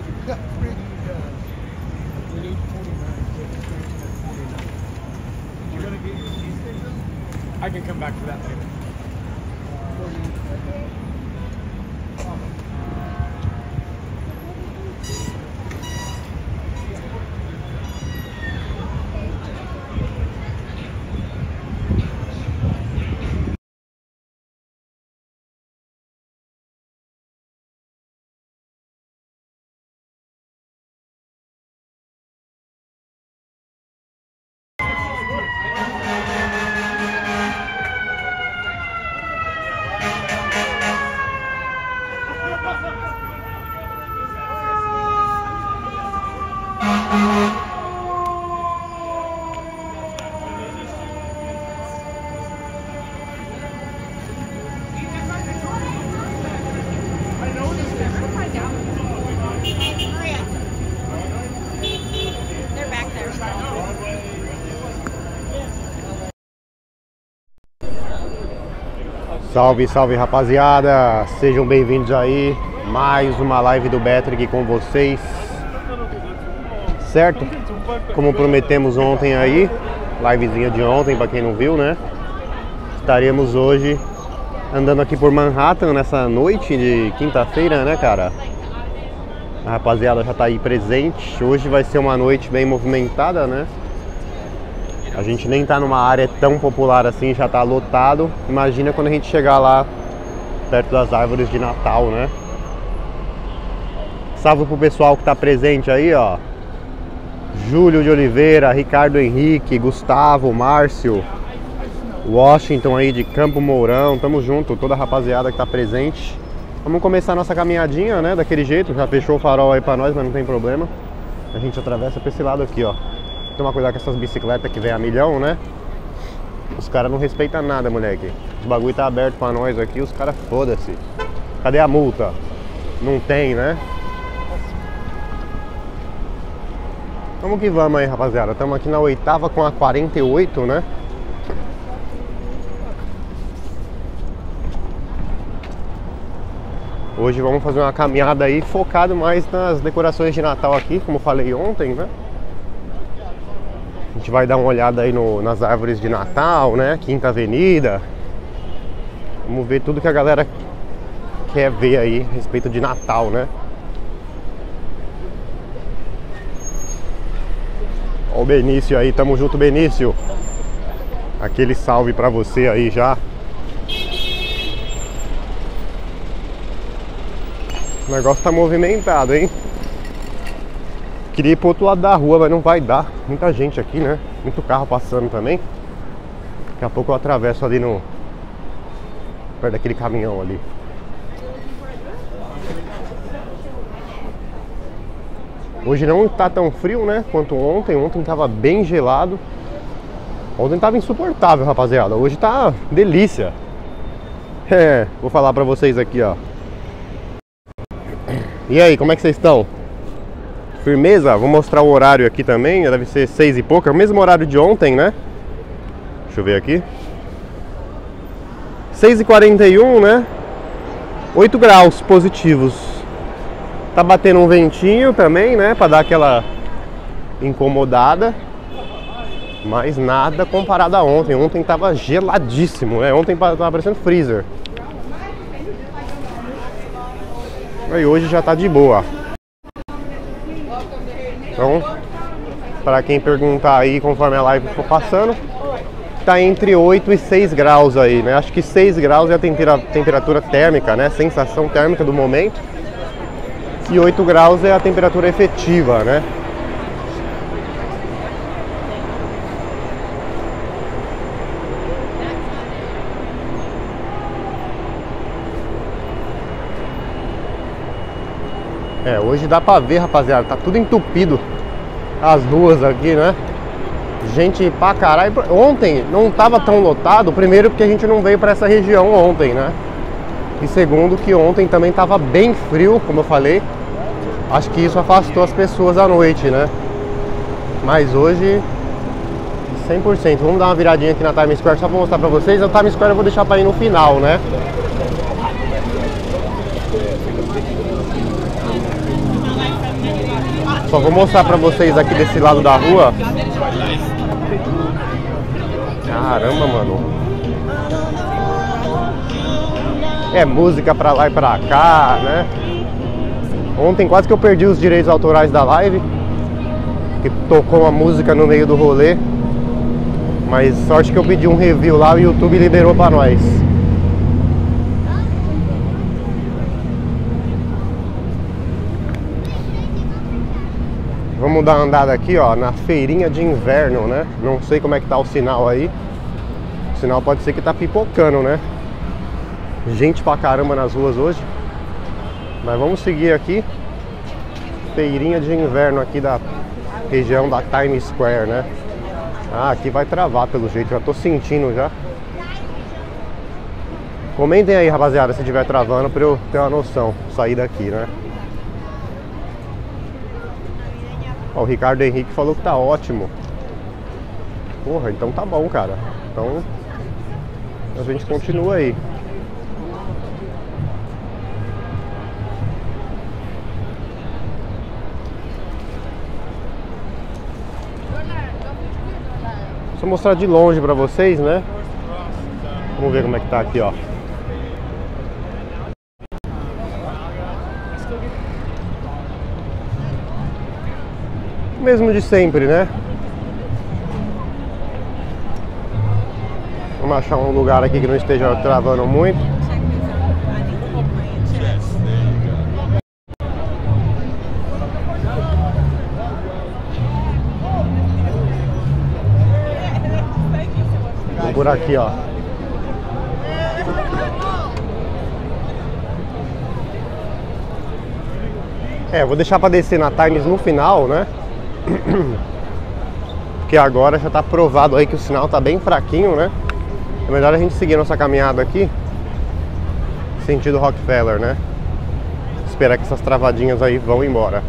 We need 49. You're gonna get your cheesesteak though? I can come back to that later. Salve, salve rapaziada, sejam bem-vindos aí, mais uma live do Betrick com vocês, certo? Como prometemos ontem aí, livezinha de ontem pra quem não viu, né? Estaremos hoje andando aqui por Manhattan nessa noite de quinta-feira, né, cara? A rapaziada já tá aí presente, hoje vai ser uma noite bem movimentada, né? A gente nem tá numa área tão popular assim, já tá lotado. Imagina quando a gente chegar lá perto das árvores de Natal, né? Salve pro pessoal que tá presente aí, ó. Júlio de Oliveira, Ricardo Henrique, Gustavo, Márcio, Washington aí de Campo Mourão. Tamo junto, toda a rapaziada que tá presente. Vamos começar a nossa caminhadinha, né? Daquele jeito, já fechou o farol aí pra nós, mas não tem problema. A gente atravessa pra esse lado aqui, ó. Tomar cuidado com essas bicicletas que vem a milhão, né? Os caras não respeitam nada, moleque. O bagulho tá aberto pra nós aqui, os caras foda-se. Cadê a multa? Não tem, né? Vamos que vamos aí, rapaziada. Estamos aqui na 8ª com a 48, né? Hoje vamos fazer uma caminhada aí focado mais nas decorações de Natal aqui, como falei ontem, né? A gente vai dar uma olhada aí nas árvores de Natal, né? Quinta Avenida. Vamos ver tudo que a galera quer ver aí a respeito de Natal, né? Ó o Benício aí, tamo junto, Benício. Aquele salve pra você aí já. O negócio tá movimentado, hein? Queria ir pro outro lado da rua, mas não vai dar. Muita gente aqui, né? Muito carro passando também. Daqui a pouco eu atravesso ali no... perto daquele caminhão ali. Hoje não tá tão frio, né? Quanto ontem. Ontem tava bem gelado. Ontem tava insuportável, rapaziada. Hoje tá delícia. É, vou falar pra vocês aqui, ó. E aí, como é que vocês estão? Firmeza? Vou mostrar o horário aqui também. Deve ser 6 e pouco. É o mesmo horário de ontem, né? Deixa eu ver aqui. 6h41, né? 8 graus positivos. Tá batendo um ventinho também, né? Pra dar aquela incomodada. Mas nada comparado a ontem. Ontem tava geladíssimo, né? Ontem tava parecendo freezer. E hoje já tá de boa. Então, para quem perguntar aí, conforme a live for passando, tá entre 8 e 6 graus aí, né? Acho que 6 graus é a temperatura térmica, né? Sensação térmica do momento. E 8 graus é a temperatura efetiva, né? É, hoje dá pra ver, rapaziada, tá tudo entupido as ruas aqui, né? Gente pra caralho. Ontem não tava tão lotado, primeiro porque a gente não veio pra essa região ontem, né? E segundo que ontem também tava bem frio, como eu falei. Acho que isso afastou as pessoas à noite, né? Mas hoje 100%. Vamos dar uma viradinha aqui na Times Square só pra mostrar pra vocês. A Times Square eu vou deixar pra ir no final, né? Só vou mostrar pra vocês aqui desse lado da rua. Caramba, mano. É música pra lá e pra cá, né? Ontem quase que eu perdi os direitos autorais da live, que tocou uma música no meio do rolê. Mas sorte que eu pedi um review lá, o YouTube liberou pra nós. Vamos dar uma andada aqui, ó, na feirinha de inverno, né? Não sei como é que tá o sinal aí. O sinal pode ser que tá pipocando, né? Gente pra caramba nas ruas hoje. Mas vamos seguir aqui. Feirinha de inverno aqui da região da Times Square, né? Ah, aqui vai travar pelo jeito, já tô sentindo já. Comentem aí, rapaziada, se estiver travando, pra eu ter uma noção. Sair daqui, né? Ó, o Ricardo Henrique falou que tá ótimo. Porra, então tá bom, cara. Então a gente continua aí. Vou mostrar de longe pra vocês, né? Vamos ver como é que tá aqui, ó. Mesmo de sempre, né? Vamos achar um lugar aqui que não esteja travando muito. Vamos por aqui, ó. É, vou deixar pra descer na Times no final, né? Porque agora já tá provado aí que o sinal tá bem fraquinho, né? É melhor a gente seguir nossa caminhada aqui sentido Rockefeller, né? Esperar que essas travadinhas aí vão embora.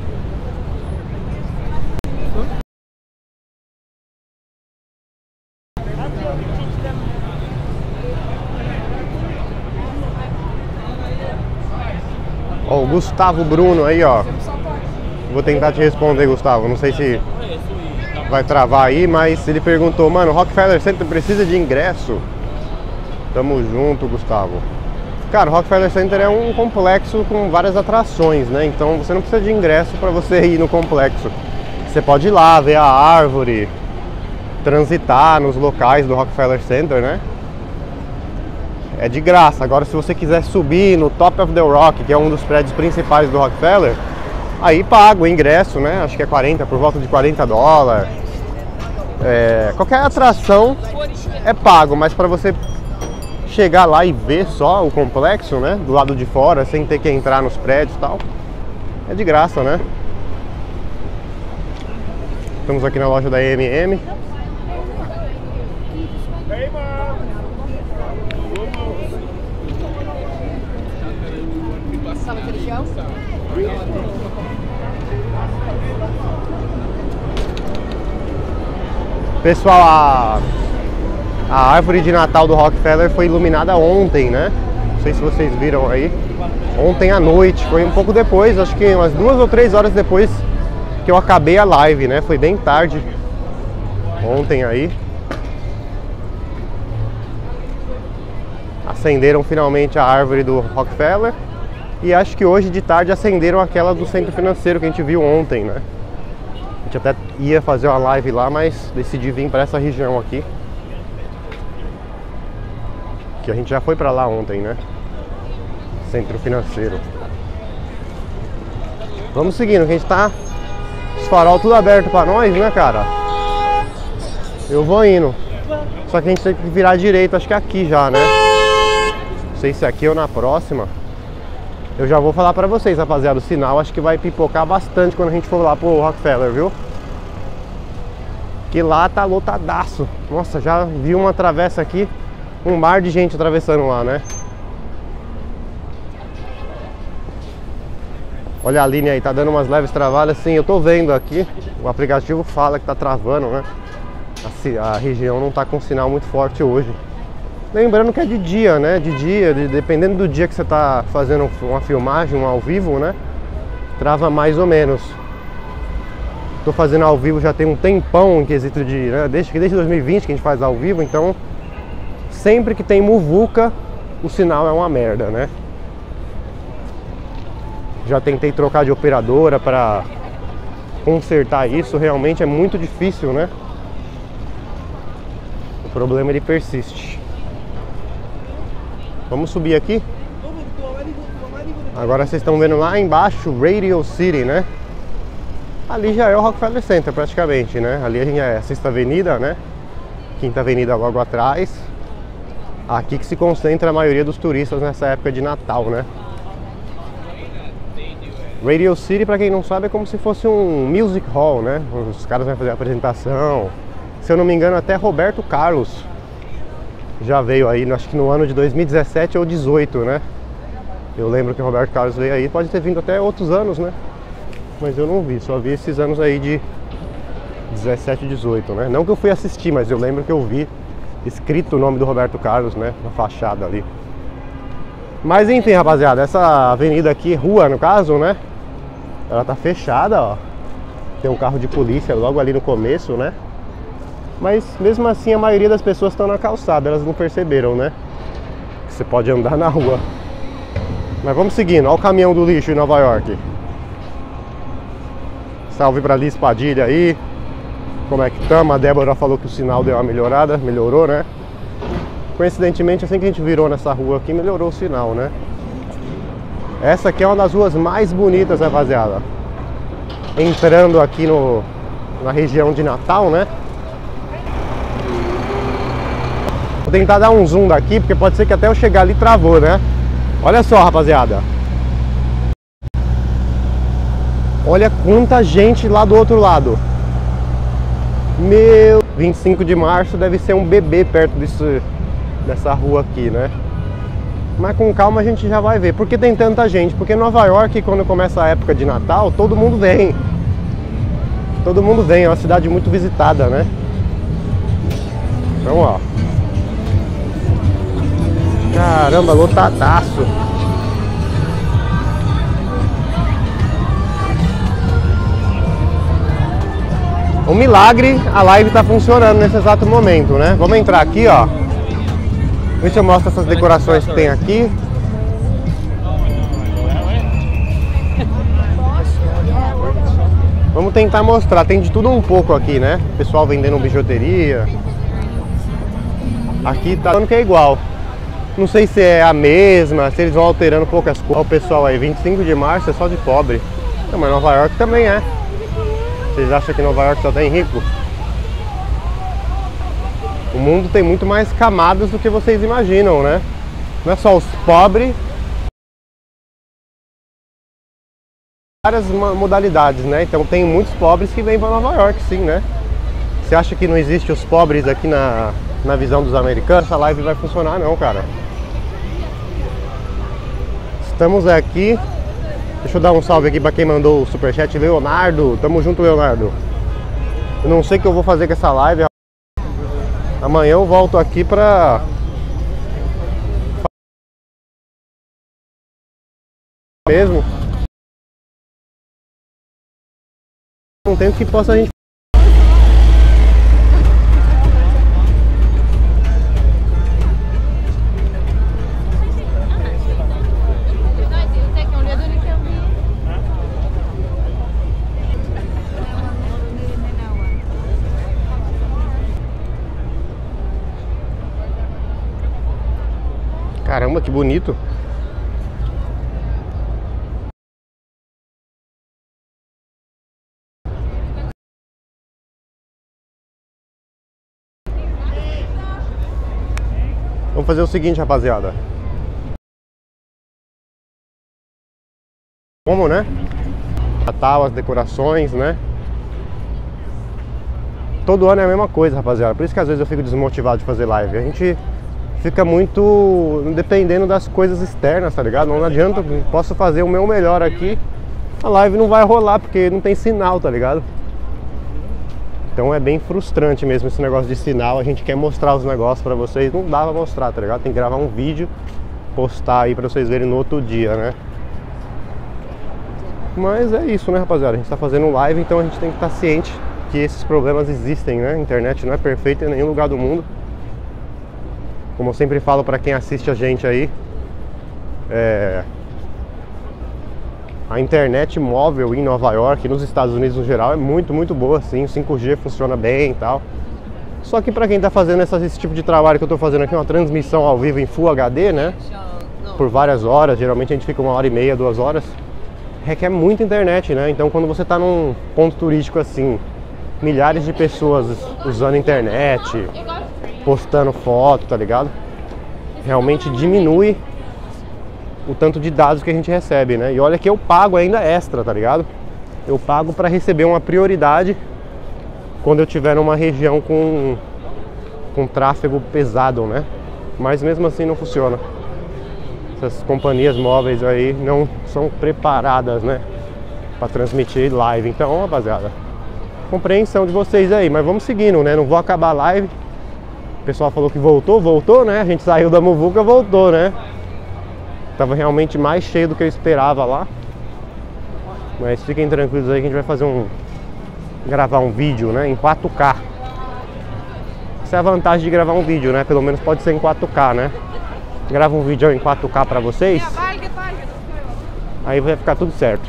Ó, o Gustavo Bruno aí, ó. Vou tentar te responder, Gustavo. Não sei se vai travar aí, mas ele perguntou: mano, Rockefeller Center precisa de ingresso? Tamo junto, Gustavo. Cara, o Rockefeller Center é um complexo com várias atrações, né? Então você não precisa de ingresso para você ir no complexo. Você pode ir lá, ver a árvore, transitar nos locais do Rockefeller Center, né? É de graça. Agora, se você quiser subir no Top of the Rock, que é um dos prédios principais do Rockefeller, aí paga o ingresso, né? Acho que é 40, por volta de 40 dólares. Qualquer atração é pago, mas para você chegar lá e ver só o complexo, né? Do lado de fora, sem ter que entrar nos prédios e tal, é de graça, né? Estamos aqui na loja da M&M. Pessoal, a árvore de Natal do Rockefeller foi iluminada ontem, né? Não sei se vocês viram aí. Ontem à noite, foi um pouco depois, acho que umas 2 ou 3 horas depois que eu acabei a live, né? Foi bem tarde ontem aí. Acenderam finalmente a árvore do Rockefeller. E acho que hoje de tarde acenderam aquela do centro financeiro que a gente viu ontem, né? A gente até ia fazer uma live lá, mas decidi vir para essa região aqui. Que a gente já foi para lá ontem, né? Centro financeiro. Vamos seguindo, que a gente tá... Os farol tudo aberto para nós, né, cara? Eu vou indo. Só que a gente tem que virar direito, acho que é aqui já, né? Não sei se é aqui ou na próxima. Eu já vou falar pra vocês, rapaziada, o sinal acho que vai pipocar bastante quando a gente for lá pro Rockefeller, viu? Que lá tá lotadaço. Nossa, já vi uma travessa aqui, um mar de gente atravessando lá, né? Olha a linha aí, tá dando umas leves travadas. Sim, eu tô vendo aqui, o aplicativo fala que tá travando, né? A região não tá com sinal muito forte hoje. Lembrando que é de dia, né? De dia, dependendo do dia que você tá fazendo uma filmagem, um ao vivo, né? Trava mais ou menos. Tô fazendo ao vivo já tem um tempão em quesito de, né, desde 2020 que a gente faz ao vivo, então sempre que tem muvuca, o sinal é uma merda, né? Já tentei trocar de operadora para consertar isso, realmente é muito difícil, né? O problema ele persiste. Vamos subir aqui. Agora vocês estão vendo lá embaixo Radio City, né? Ali já é o Rockefeller Center praticamente, né? Ali a gente é a Sexta Avenida, né? Quinta Avenida logo atrás. Aqui que se concentra a maioria dos turistas nessa época de Natal, né? Radio City, pra quem não sabe, é como se fosse um music hall, né? Os caras vão fazer a apresentação. Se eu não me engano, até Roberto Carlos já veio aí, acho que no ano de 2017 ou 2018, né? Eu lembro que o Roberto Carlos veio aí, pode ter vindo até outros anos, né? Mas eu não vi, só vi esses anos aí de 17 e 18, né? Não que eu fui assistir, mas eu lembro que eu vi escrito o nome do Roberto Carlos, né? Na fachada ali. Mas enfim, rapaziada, essa avenida aqui, rua no caso, né? Ela tá fechada, ó. Tem um carro de polícia logo ali no começo, né? Mas mesmo assim a maioria das pessoas estão na calçada, elas não perceberam, né? Que você pode andar na rua. Mas vamos seguindo, olha o caminhão do lixo em Nova York. Salve pra Liz Padilha aí. Como é que estamos? A Débora falou que o sinal deu uma melhorada, melhorou, né? Coincidentemente, assim que a gente virou nessa rua aqui, melhorou o sinal, né? Essa aqui é uma das ruas mais bonitas, rapaziada. Entrando aqui na região de Natal, né? Vou tentar dar um zoom daqui, porque pode ser que até eu chegar ali travou, né? Olha só, rapaziada. Olha quanta gente lá do outro lado. Meu, 25 de março deve ser um bebê perto dessa rua aqui, né? Mas com calma a gente já vai ver. Por que tem tanta gente? Porque Nova York, quando começa a época de Natal, todo mundo vem. Todo mundo vem, é uma cidade muito visitada, né? Então, ó. Caramba, lotadaço. Um milagre, a live tá funcionando nesse exato momento, né? Vamos entrar aqui, ó. Deixa eu mostrar essas decorações que tem aqui. Vamos tentar mostrar, tem de tudo um pouco aqui, né? Pessoal vendendo bijuteria. Aqui tá falando que é igual. Não sei se é a mesma, se eles vão alterando poucas coisas. Olha o pessoal aí, 25 de março é só de pobre. Não, mas Nova York também é. Vocês acham que Nova York só tem rico? O mundo tem muito mais camadas do que vocês imaginam, né? Não é só os pobres. Várias modalidades, né? Então tem muitos pobres que vêm para Nova York, sim, né? Você acha que não existe os pobres aqui na visão dos americanos? Essa live vai funcionar não, cara. Estamos aqui. Deixa eu dar um salve aqui para quem mandou o superchat, Leonardo. Tamo junto, Leonardo. Eu não sei o que eu vou fazer com essa live. Amanhã eu volto aqui pra... mesmo. Não tem o que possa a gente... Caramba, que bonito. Vamos fazer o seguinte, rapaziada. Como, né? Natal, as decorações, né? Todo ano é a mesma coisa, rapaziada. Por isso que às vezes eu fico desmotivado de fazer live. A gente fica muito dependendo das coisas externas, tá ligado? Não adianta, posso fazer o meu melhor aqui, a live não vai rolar porque não tem sinal, tá ligado? Então é bem frustrante mesmo esse negócio de sinal. A gente quer mostrar os negócios pra vocês, não dá pra mostrar, tá ligado? Tem que gravar um vídeo, postar aí pra vocês verem no outro dia, né? Mas é isso, né, rapaziada? A gente tá fazendo live, então a gente tem que estar ciente que esses problemas existem, né? A internet não é perfeita em nenhum lugar do mundo. Como eu sempre falo pra quem assiste a gente aí, a internet móvel em Nova York, nos Estados Unidos no geral, é muito boa, sim. O 5G funciona bem e tal. Só que pra quem tá fazendo esse tipo de trabalho que eu tô fazendo aqui, uma transmissão ao vivo em Full HD, né? Por várias horas, geralmente a gente fica 1h30, 2 horas. Requer muita internet, né? Então quando você tá num ponto turístico assim, milhares de pessoas usando internet, postando foto, tá ligado? Realmente diminui o tanto de dados que a gente recebe, né? E olha que eu pago ainda extra, tá ligado? Eu pago para receber uma prioridade quando eu tiver numa região com tráfego pesado, né? Mas mesmo assim não funciona. Essas companhias móveis aí não são preparadas, né, para transmitir live. Então, rapaziada, compreensão de vocês aí, mas vamos seguindo, né? Não vou acabar a live. O pessoal falou que voltou, né? A gente saiu da muvuca, voltou, né? Tava realmente mais cheio do que eu esperava lá. Mas fiquem tranquilos aí que a gente vai fazer gravar um vídeo, né, em 4K. Essa é a vantagem de gravar um vídeo, né? Pelo menos pode ser em 4K, né? Grava um vídeo em 4K pra vocês, aí vai ficar tudo certo.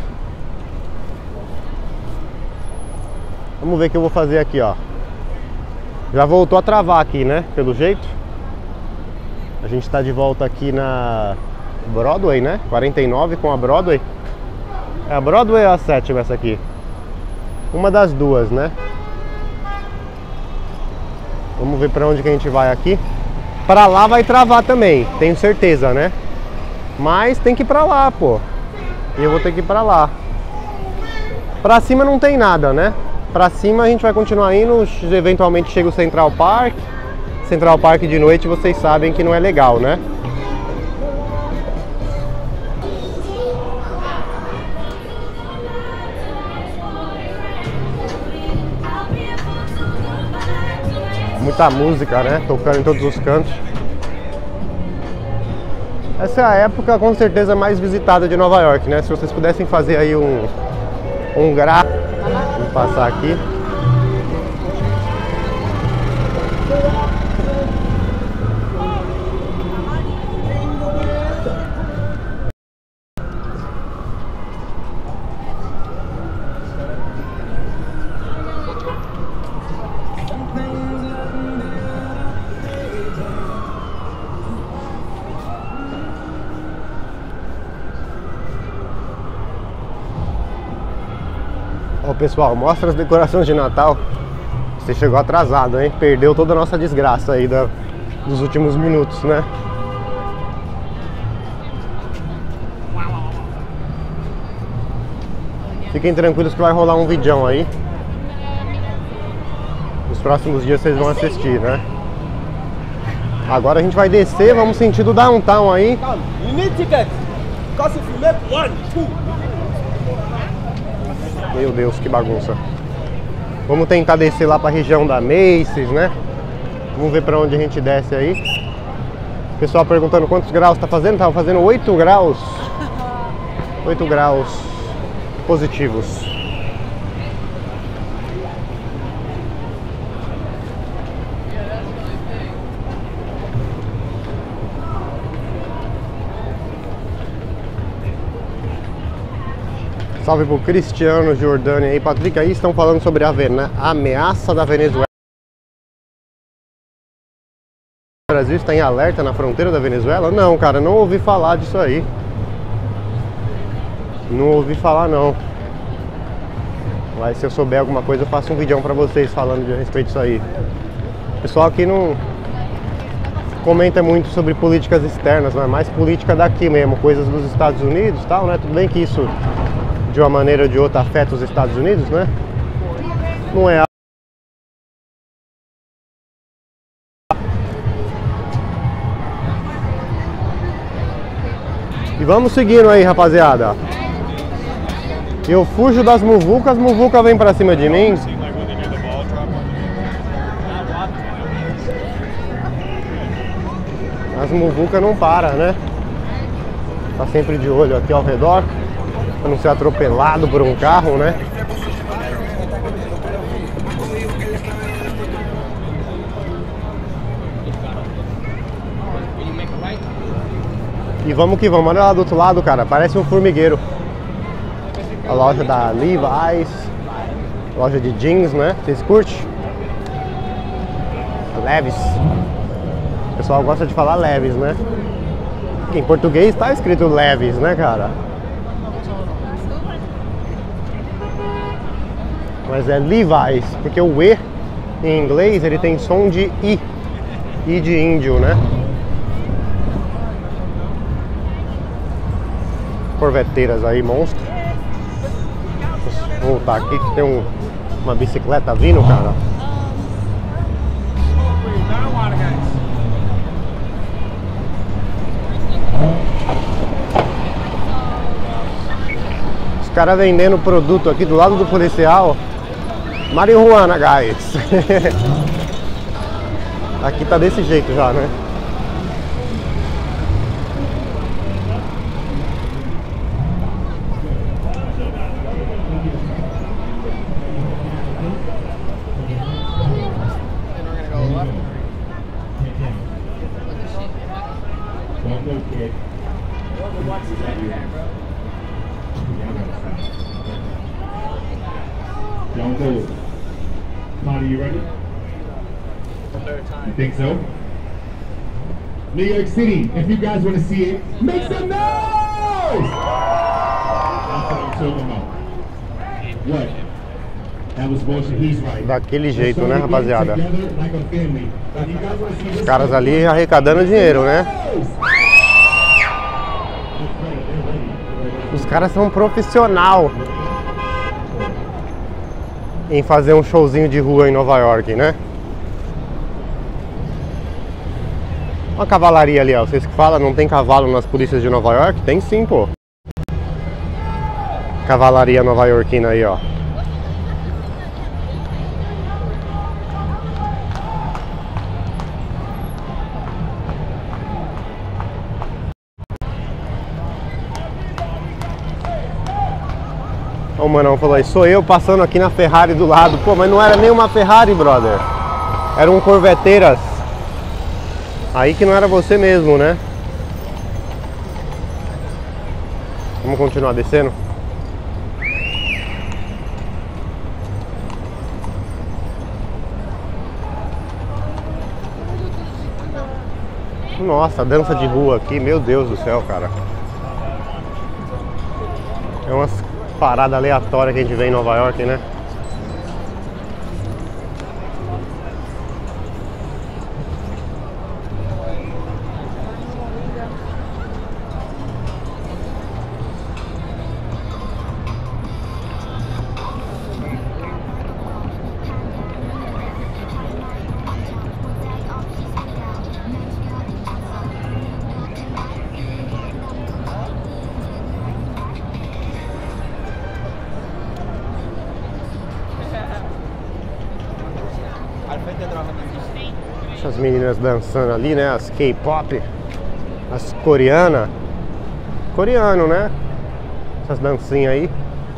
Vamos ver o que eu vou fazer aqui, ó. Já voltou a travar aqui, né? Pelo jeito. A gente tá de volta aqui na Broadway, né? 49 com a Broadway. É a Broadway ou a 7ª essa aqui? Uma das duas, né? Vamos ver pra onde que a gente vai aqui. Pra lá vai travar também, tenho certeza, né? Mas tem que ir pra lá, pô. E eu vou ter que ir pra lá. Pra cima não tem nada, né? Pra cima a gente vai continuar indo. Eventualmente chega o Central Park. Central Park de noite vocês sabem que não é legal, né? Muita música, né? Tocando em todos os cantos. Essa é a época com certeza mais visitada de Nova York, né? Se vocês pudessem fazer aí um gráfico. Vou passar aqui. Ó, pessoal, mostra as decorações de Natal. Você chegou atrasado, hein? Perdeu toda a nossa desgraça aí dos últimos minutos, né? Fiquem tranquilos que vai rolar um vidão aí. Nos próximos dias vocês vão assistir, né? Agora a gente vai descer, vamos sentido downtown aí. You need tickets. Because if you make 1, 2. Meu Deus, que bagunça. Vamos tentar descer lá pra região da Macy's, né? Vamos ver pra onde a gente desce aí. O pessoal perguntando quantos graus tá fazendo. Tava fazendo 8 graus. 8 graus positivos. Salve pro Cristiano, Jordânia e Patrick. Aí estão falando sobre a ameaça da Venezuela. O Brasil está em alerta na fronteira da Venezuela? Não, cara, não ouvi falar disso aí. Não ouvi falar, não. Mas se eu souber alguma coisa, eu faço um vídeo pra vocês falando a respeito disso aí. O pessoal aqui não comenta muito sobre políticas externas, mas mais política daqui mesmo, coisas dos Estados Unidos e tal, né? Tudo bem que isso, de uma maneira ou de outra, afeta os Estados Unidos, né? Não é. E vamos seguindo aí, rapaziada. Eu fujo das muvucas, as muvucas vêm pra cima de mim. As muvucas não param, né? Tá sempre de olho aqui ao redor. Pra não ser atropelado por um carro, né? E vamos que vamos, olha lá do outro lado, cara, parece um formigueiro. A loja da Levi's, loja de jeans, né? Vocês curtem? Levi's. O pessoal gosta de falar Levi's, né? Em português tá escrito Levi's, né, cara? Mas é Levi's, porque o E em inglês ele tem som de I. I de índio, né? Corveteiras aí, monstro. Vou voltar aqui que tem uma bicicleta vindo, cara. Os caras vendendo produto aqui do lado do policial. Marihuana, guys. Aqui tá desse jeito já, né? Don't go. Connie, you ready? You think so? New York City, if you guys want to see it, make some noise! That's what I'm talking about. What? That was bullshit, he's right. Daquele jeito, né, rapaziada? Os caras ali arrecadando dinheiro, né? Os caras são profissional em fazer um showzinho de rua em Nova York, né? Uma cavalaria ali, ó. Vocês que falam, não tem cavalo nas polícias de Nova York? Tem sim, pô. Cavalaria nova-iorquina aí, ó. O Manão falou aí, sou eu passando aqui na Ferrari do lado. Pô, mas não era nem uma Ferrari, brother. Era um Corveteiras. Aí que não era você mesmo, né? Vamos continuar descendo? Nossa, a dança de rua aqui, meu Deus do céu, cara. É umas paradas aleatórias que a gente vê em Nova York, né? Essas meninas dançando ali, né? As K-pop, as coreanas. Coreano, né? Essas dancinhas aí.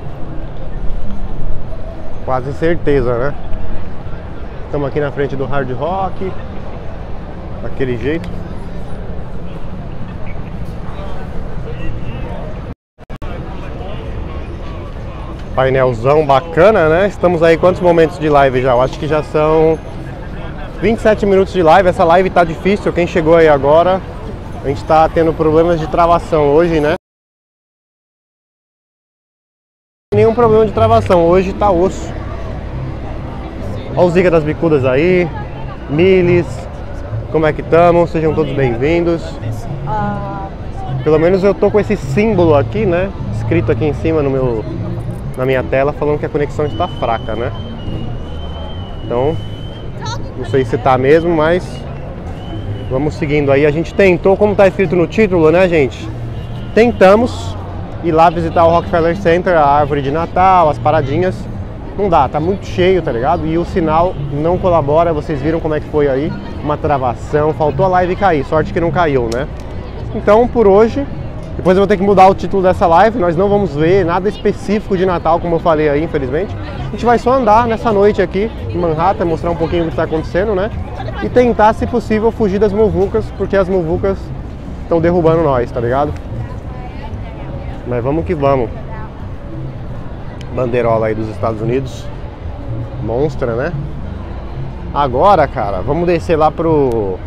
Quase certeza, né? Estamos aqui na frente do Hard Rock. Daquele jeito. Painelzão bacana, né? Estamos aí quantos momentos de live já? Eu acho que já são 27 minutos de live. Essa live tá difícil, quem chegou aí agora, a gente tá tendo problemas de travação hoje, né? Nenhum problema de travação, hoje tá osso. Olha o Zica das Bicudas aí, Miles, como é que estamos? Sejam todos bem-vindos. Pelo menos eu tô com esse símbolo aqui, né? Escrito aqui em cima na minha tela, falando que a conexão está fraca, né? Então, não sei se tá mesmo, mas vamos seguindo aí. A gente tentou, como tá escrito no título, né, gente? Tentamos ir lá visitar o Rockefeller Center, a árvore de Natal, as paradinhas. Não dá, tá muito cheio, tá ligado? E o sinal não colabora, vocês viram como é que foi aí? Uma travação, faltou a live cair, sorte que não caiu, né? Então, por hoje, Depois eu vou ter que mudar o título dessa live. Nós não vamos ver nada específico de Natal, como eu falei aí, infelizmente. A gente vai só andar nessa noite aqui em Manhattan, mostrar um pouquinho do que está acontecendo, né? E tentar, se possível, fugir das muvucas, porque as muvucas estão derrubando nós, tá ligado? Mas vamos que vamos. Bandeirola aí dos Estados Unidos. Monstra, né? Agora, cara, vamos descer lá pro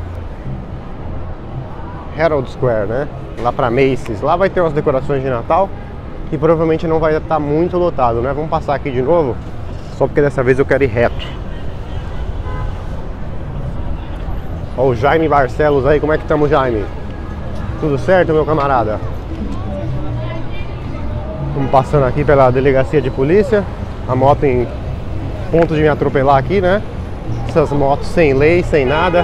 Herald Square, né? Lá pra Macy's. Lá vai ter umas decorações de Natal e provavelmente não vai estar muito lotado, né? Vamos passar aqui de novo, só porque dessa vez eu quero ir reto. Ó, o Jaime Barcelos aí, como é que estamos, Jaime? Tudo certo, meu camarada? Estamos passando aqui pela delegacia de polícia. A moto em ponto de me atropelar aqui, né? Essas motos sem lei, sem nada.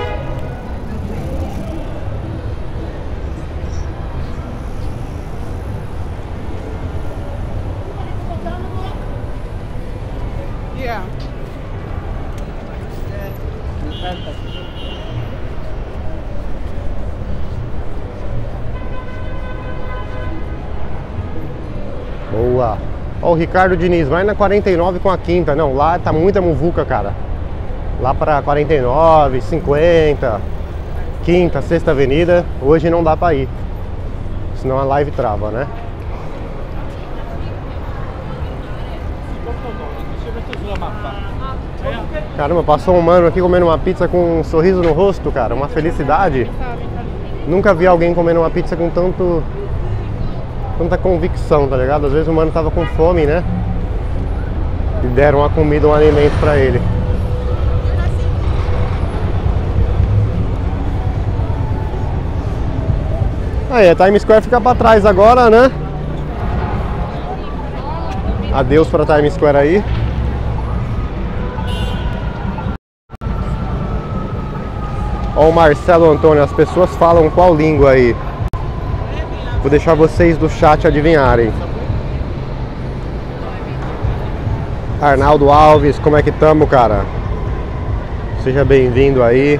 Boa. Ó, o Ricardo Diniz, vai na 49 com a quinta. Não, lá tá muita muvuca, cara. Lá pra 49, 50, quinta, sexta avenida. Hoje não dá pra ir, senão a live trava, né? Caramba, passou um mano aqui comendo uma pizza com um sorriso no rosto, cara. Uma felicidade. Nunca vi alguém comendo uma pizza com tanta convicção, tá ligado? Às vezes o mano tava com fome, né? E deram uma comida, um alimento pra ele. Aí, a Times Square fica pra trás agora, né? Adeus pra Times Square aí. Ó, o Marcelo Antônio, as pessoas falam qual língua aí? Vou deixar vocês do chat adivinharem. Arnaldo Alves, como é que tamo, cara? Seja bem-vindo aí.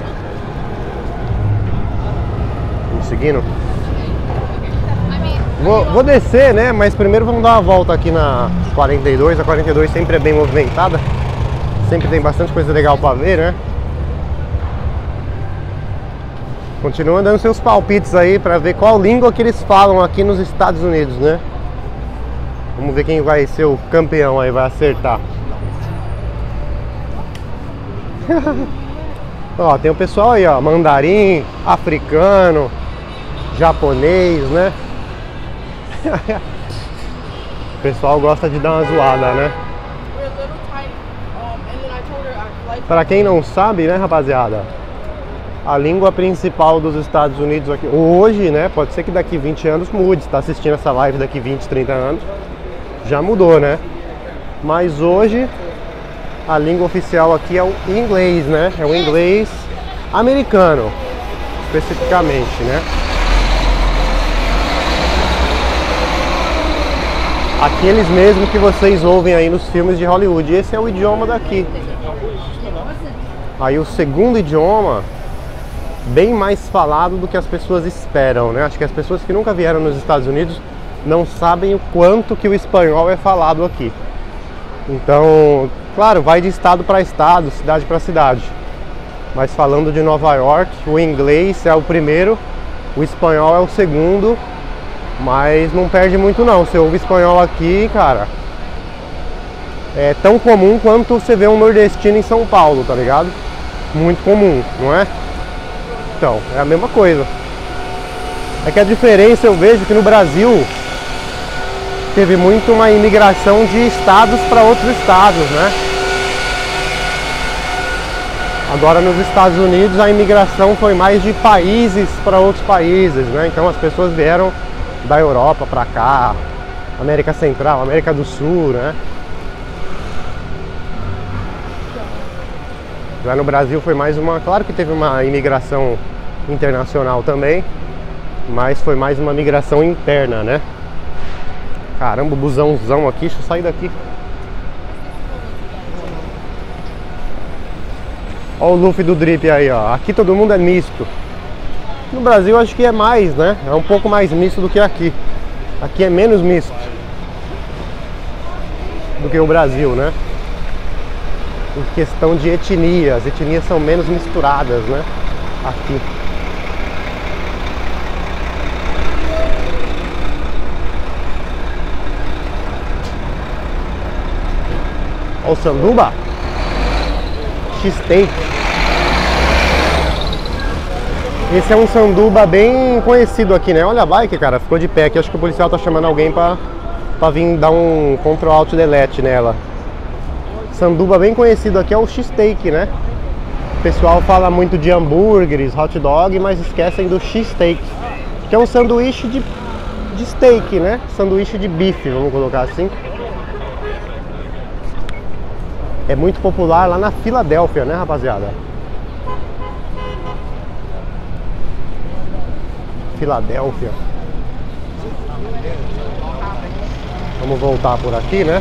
Me seguindo? Vou descer, né? Mas primeiro vamos dar uma volta aqui na 42. A 42 sempre é bem movimentada. Sempre tem bastante coisa legal pra ver, né? Continua dando seus palpites aí pra ver qual língua que eles falam aqui nos Estados Unidos, né? Vamos ver quem vai ser o campeão aí, vai acertar. Ó, tem o pessoal aí, ó, mandarim, africano, japonês, né? O pessoal gosta de dar uma zoada, né? Pra quem não sabe, né, rapaziada? A língua principal dos Estados Unidos aqui hoje, né? Pode ser que daqui 20 anos mude. Se tá assistindo essa live daqui 20, 30 anos, já mudou, né? Mas hoje a língua oficial aqui é o inglês, né? É o inglês americano, especificamente, né? Aqueles mesmo que vocês ouvem aí nos filmes de Hollywood. Esse é o idioma daqui. Aí o segundo idioma, bem mais falado do que as pessoas esperam, né? Acho que as pessoas que nunca vieram nos Estados Unidos não sabem o quanto que o espanhol é falado aqui. Então, claro, vai de estado para estado, cidade para cidade. Mas falando de Nova York, o inglês é o primeiro, o espanhol é o segundo, mas não perde muito não. Você ouve espanhol aqui, cara, é tão comum quanto você vê um nordestino em São Paulo, tá ligado? Muito comum, não é? Então, é a mesma coisa. É que a diferença eu vejo que no Brasil teve muito uma imigração de estados para outros estados, né? Agora nos Estados Unidos a imigração foi mais de países para outros países, né? Então as pessoas vieram da Europa para cá, América Central, América do Sul, né? Já no Brasil foi mais uma... Claro que teve uma imigração internacional também, mas foi mais uma migração interna, né? Caramba, o busãozão aqui, deixa eu sair daqui. Olha o Luffy do Drip aí, ó. Aqui todo mundo é misto. No Brasil acho que é mais, né? É um pouco mais misto do que aqui. Aqui é menos misto do que o Brasil, né? Em questão de etnias, as etnias são menos misturadas, né? Aqui. Olha o sanduba. X-Steak. Esse é um sanduba bem conhecido aqui, né? Olha a bike, cara, ficou de pé aqui. Acho que o policial tá chamando alguém pra vir dar um Ctrl Alt Delete nela. Sanduba bem conhecido aqui é o X-Steak, né? O pessoal fala muito de hambúrgueres, hot dog, mas esquecem do X-Steak, que é um sanduíche de steak, né? Sanduíche de bife, vamos colocar assim. É muito popular lá na Filadélfia, né, rapaziada? Filadélfia. Vamos voltar por aqui, né?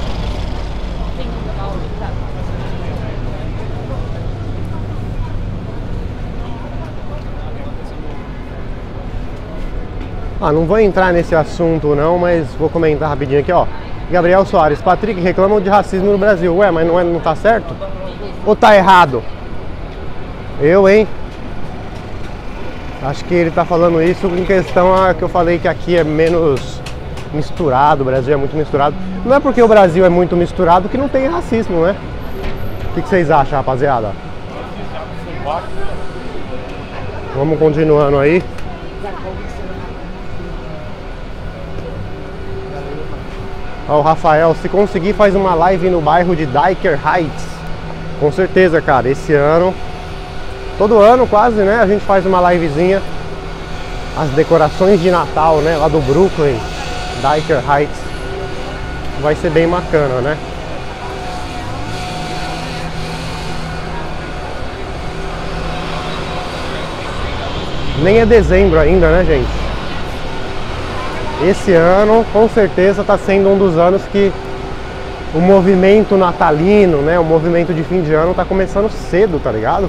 Não vou entrar nesse assunto não, mas vou comentar rapidinho aqui, ó. Gabriel Soares, Patrick, reclamam de racismo no Brasil. Ué, mas não tá certo? Ou tá errado? Eu, hein? Acho que ele tá falando isso em questão a que eu falei que aqui é menos misturado, o Brasil é muito misturado. Não é porque o Brasil é muito misturado que não tem racismo, né? O que vocês acham, rapaziada? Vamos continuando aí. Ó, o Rafael, se conseguir faz uma live no bairro de Dyker Heights. Com certeza, cara, esse ano, todo ano quase, né, a gente faz uma livezinha. As decorações de Natal, né, lá do Brooklyn, Dyker Heights. Vai ser bem bacana, né? Nem é dezembro ainda, né, gente? Esse ano, com certeza, está sendo um dos anos que o movimento natalino, né, o movimento de fim de ano está começando cedo, tá ligado?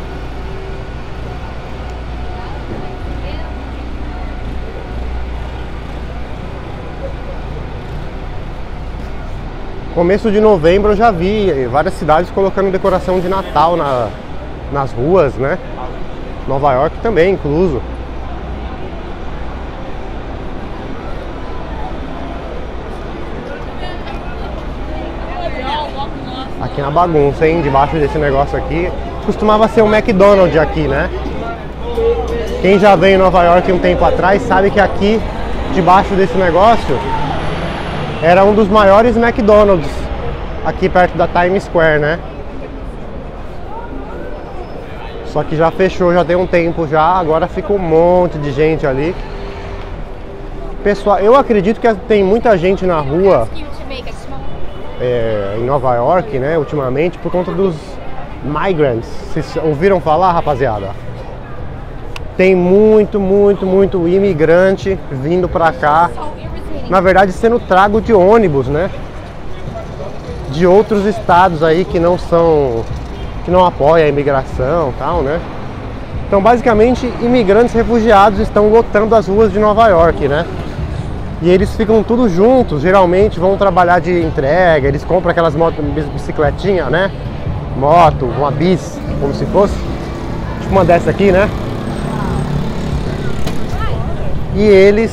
Começo de novembro eu já vi várias cidades colocando decoração de Natal nas ruas, né? Nova York também, incluso. Aqui na bagunça, hein? Debaixo desse negócio aqui. Costumava ser um McDonald's aqui, né? Quem já veio em Nova York um tempo atrás sabe que aqui, debaixo desse negócio, era um dos maiores McDonald's aqui perto da Times Square, né? Só que já fechou, já tem um tempo já. Agora fica um monte de gente ali. Pessoal, eu acredito que tem muita gente na rua em Nova York, né, ultimamente, por conta dos migrants. Vocês ouviram falar, rapaziada? Tem muito imigrante vindo pra cá. Na verdade, sendo trago de ônibus, né? De outros estados aí que não apoiam a imigração e tal, né? Então, basicamente, imigrantes refugiados estão lotando as ruas de Nova York, né? E eles ficam todos juntos, geralmente vão trabalhar de entrega, eles compram aquelas bicicletinhas, né? Moto, uma bis, como se fosse. Tipo uma dessa aqui, né? E eles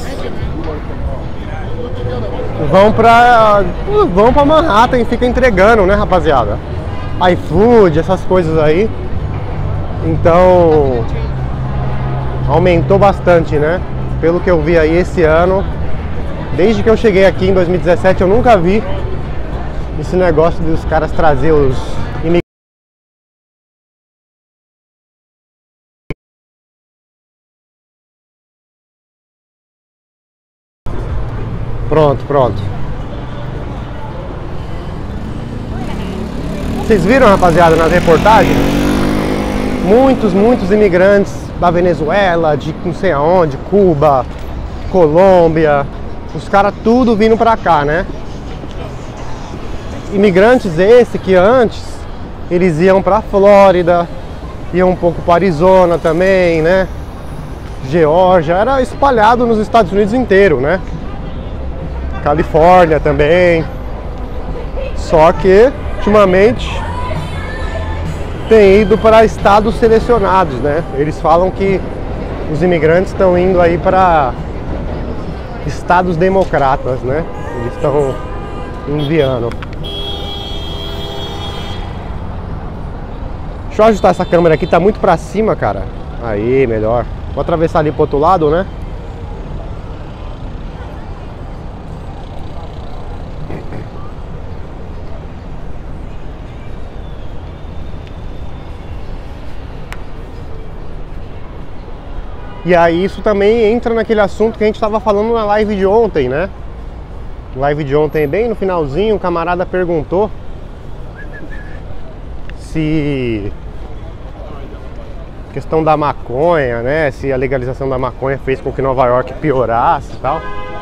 vão pra Manhattan e ficam entregando, né, rapaziada? iFood, essas coisas aí. Então, aumentou bastante, né? Pelo que eu vi aí esse ano. Desde que eu cheguei aqui em 2017, eu nunca vi esse negócio dos caras trazer os imigrantes. Pronto. Vocês viram, rapaziada, nas reportagens? Muitos imigrantes da Venezuela, de não sei aonde, Cuba, Colômbia. Os caras tudo vindo pra cá, né? Imigrantes esse que antes eles iam pra Flórida, iam um pouco para Arizona também, né? Geórgia, era espalhado nos Estados Unidos inteiro, né? Califórnia também. Só que, ultimamente, tem ido para estados selecionados, né? Eles falam que os imigrantes estão indo aí para estados democratas, né? Eles estão enviando. Deixa eu ajustar essa câmera aqui, tá muito pra cima, cara. Aí, melhor. Vou atravessar ali pro outro lado, né? E aí isso também entra naquele assunto que a gente estava falando na live de ontem, né? Live de ontem, bem no finalzinho, um camarada perguntou se questão da maconha, né? Se a legalização da maconha fez com que Nova York piorasse e tal.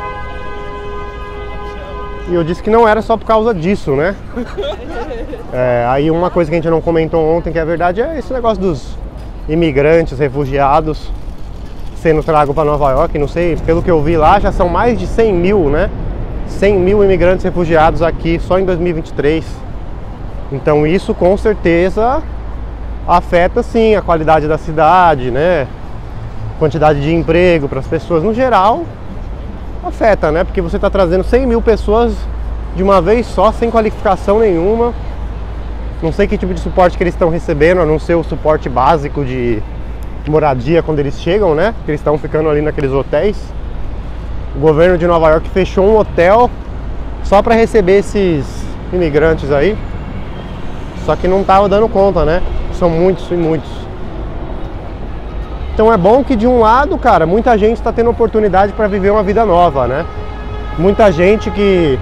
E eu disse que não era só por causa disso, né? Aí uma coisa que a gente não comentou ontem, que é verdade, é esse negócio dos imigrantes, refugiados sendo trago para Nova York. Não sei, pelo que eu vi lá, já são mais de 100 mil, né? 100 mil imigrantes refugiados aqui só em 2023. Então isso com certeza afeta sim a qualidade da cidade, né? Quantidade de emprego para as pessoas no geral afeta, né? Porque você está trazendo 100 mil pessoas de uma vez só, sem qualificação nenhuma. Não sei que tipo de suporte que eles estão recebendo, a não ser o suporte básico de moradia quando eles chegam, né? Que eles estão ficando ali naqueles hotéis. O governo de Nova York fechou um hotel só para receber esses imigrantes aí. Só que não estava dando conta, né? São muitos e muitos. Então é bom que de um lado, cara, muita gente está tendo oportunidade para viver uma vida nova, né? Muita gente que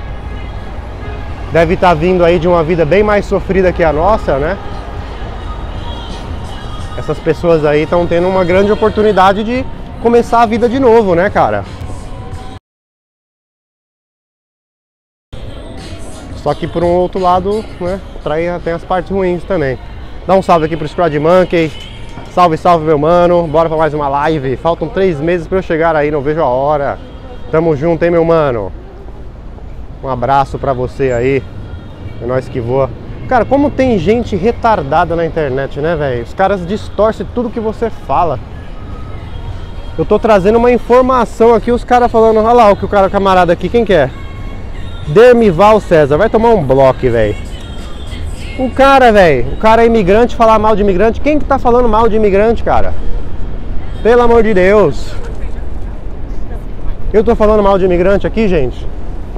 deve estar vindo aí de uma vida bem mais sofrida que a nossa, né? Essas pessoas aí estão tendo uma grande oportunidade de começar a vida de novo, né, cara? Só que por um outro lado, né, tem as partes ruins também. Dá um salve aqui pro Scrod Monkey. Salve, salve, meu mano. Bora pra mais uma live. Faltam 3 meses pra eu chegar aí, não vejo a hora. Tamo junto, hein, meu mano. Um abraço pra você aí. É nóis que voa. Cara, como tem gente retardada na internet, né, velho? Os caras distorcem tudo que você fala. Eu tô trazendo uma informação aqui, os caras falando, olha lá o que o cara camarada aqui, quem que é? Dermival César, vai tomar um bloco, velho. O cara, velho, o cara é imigrante, falar mal de imigrante. Quem que tá falando mal de imigrante, cara? Pelo amor de Deus. Eu tô falando mal de imigrante aqui, gente?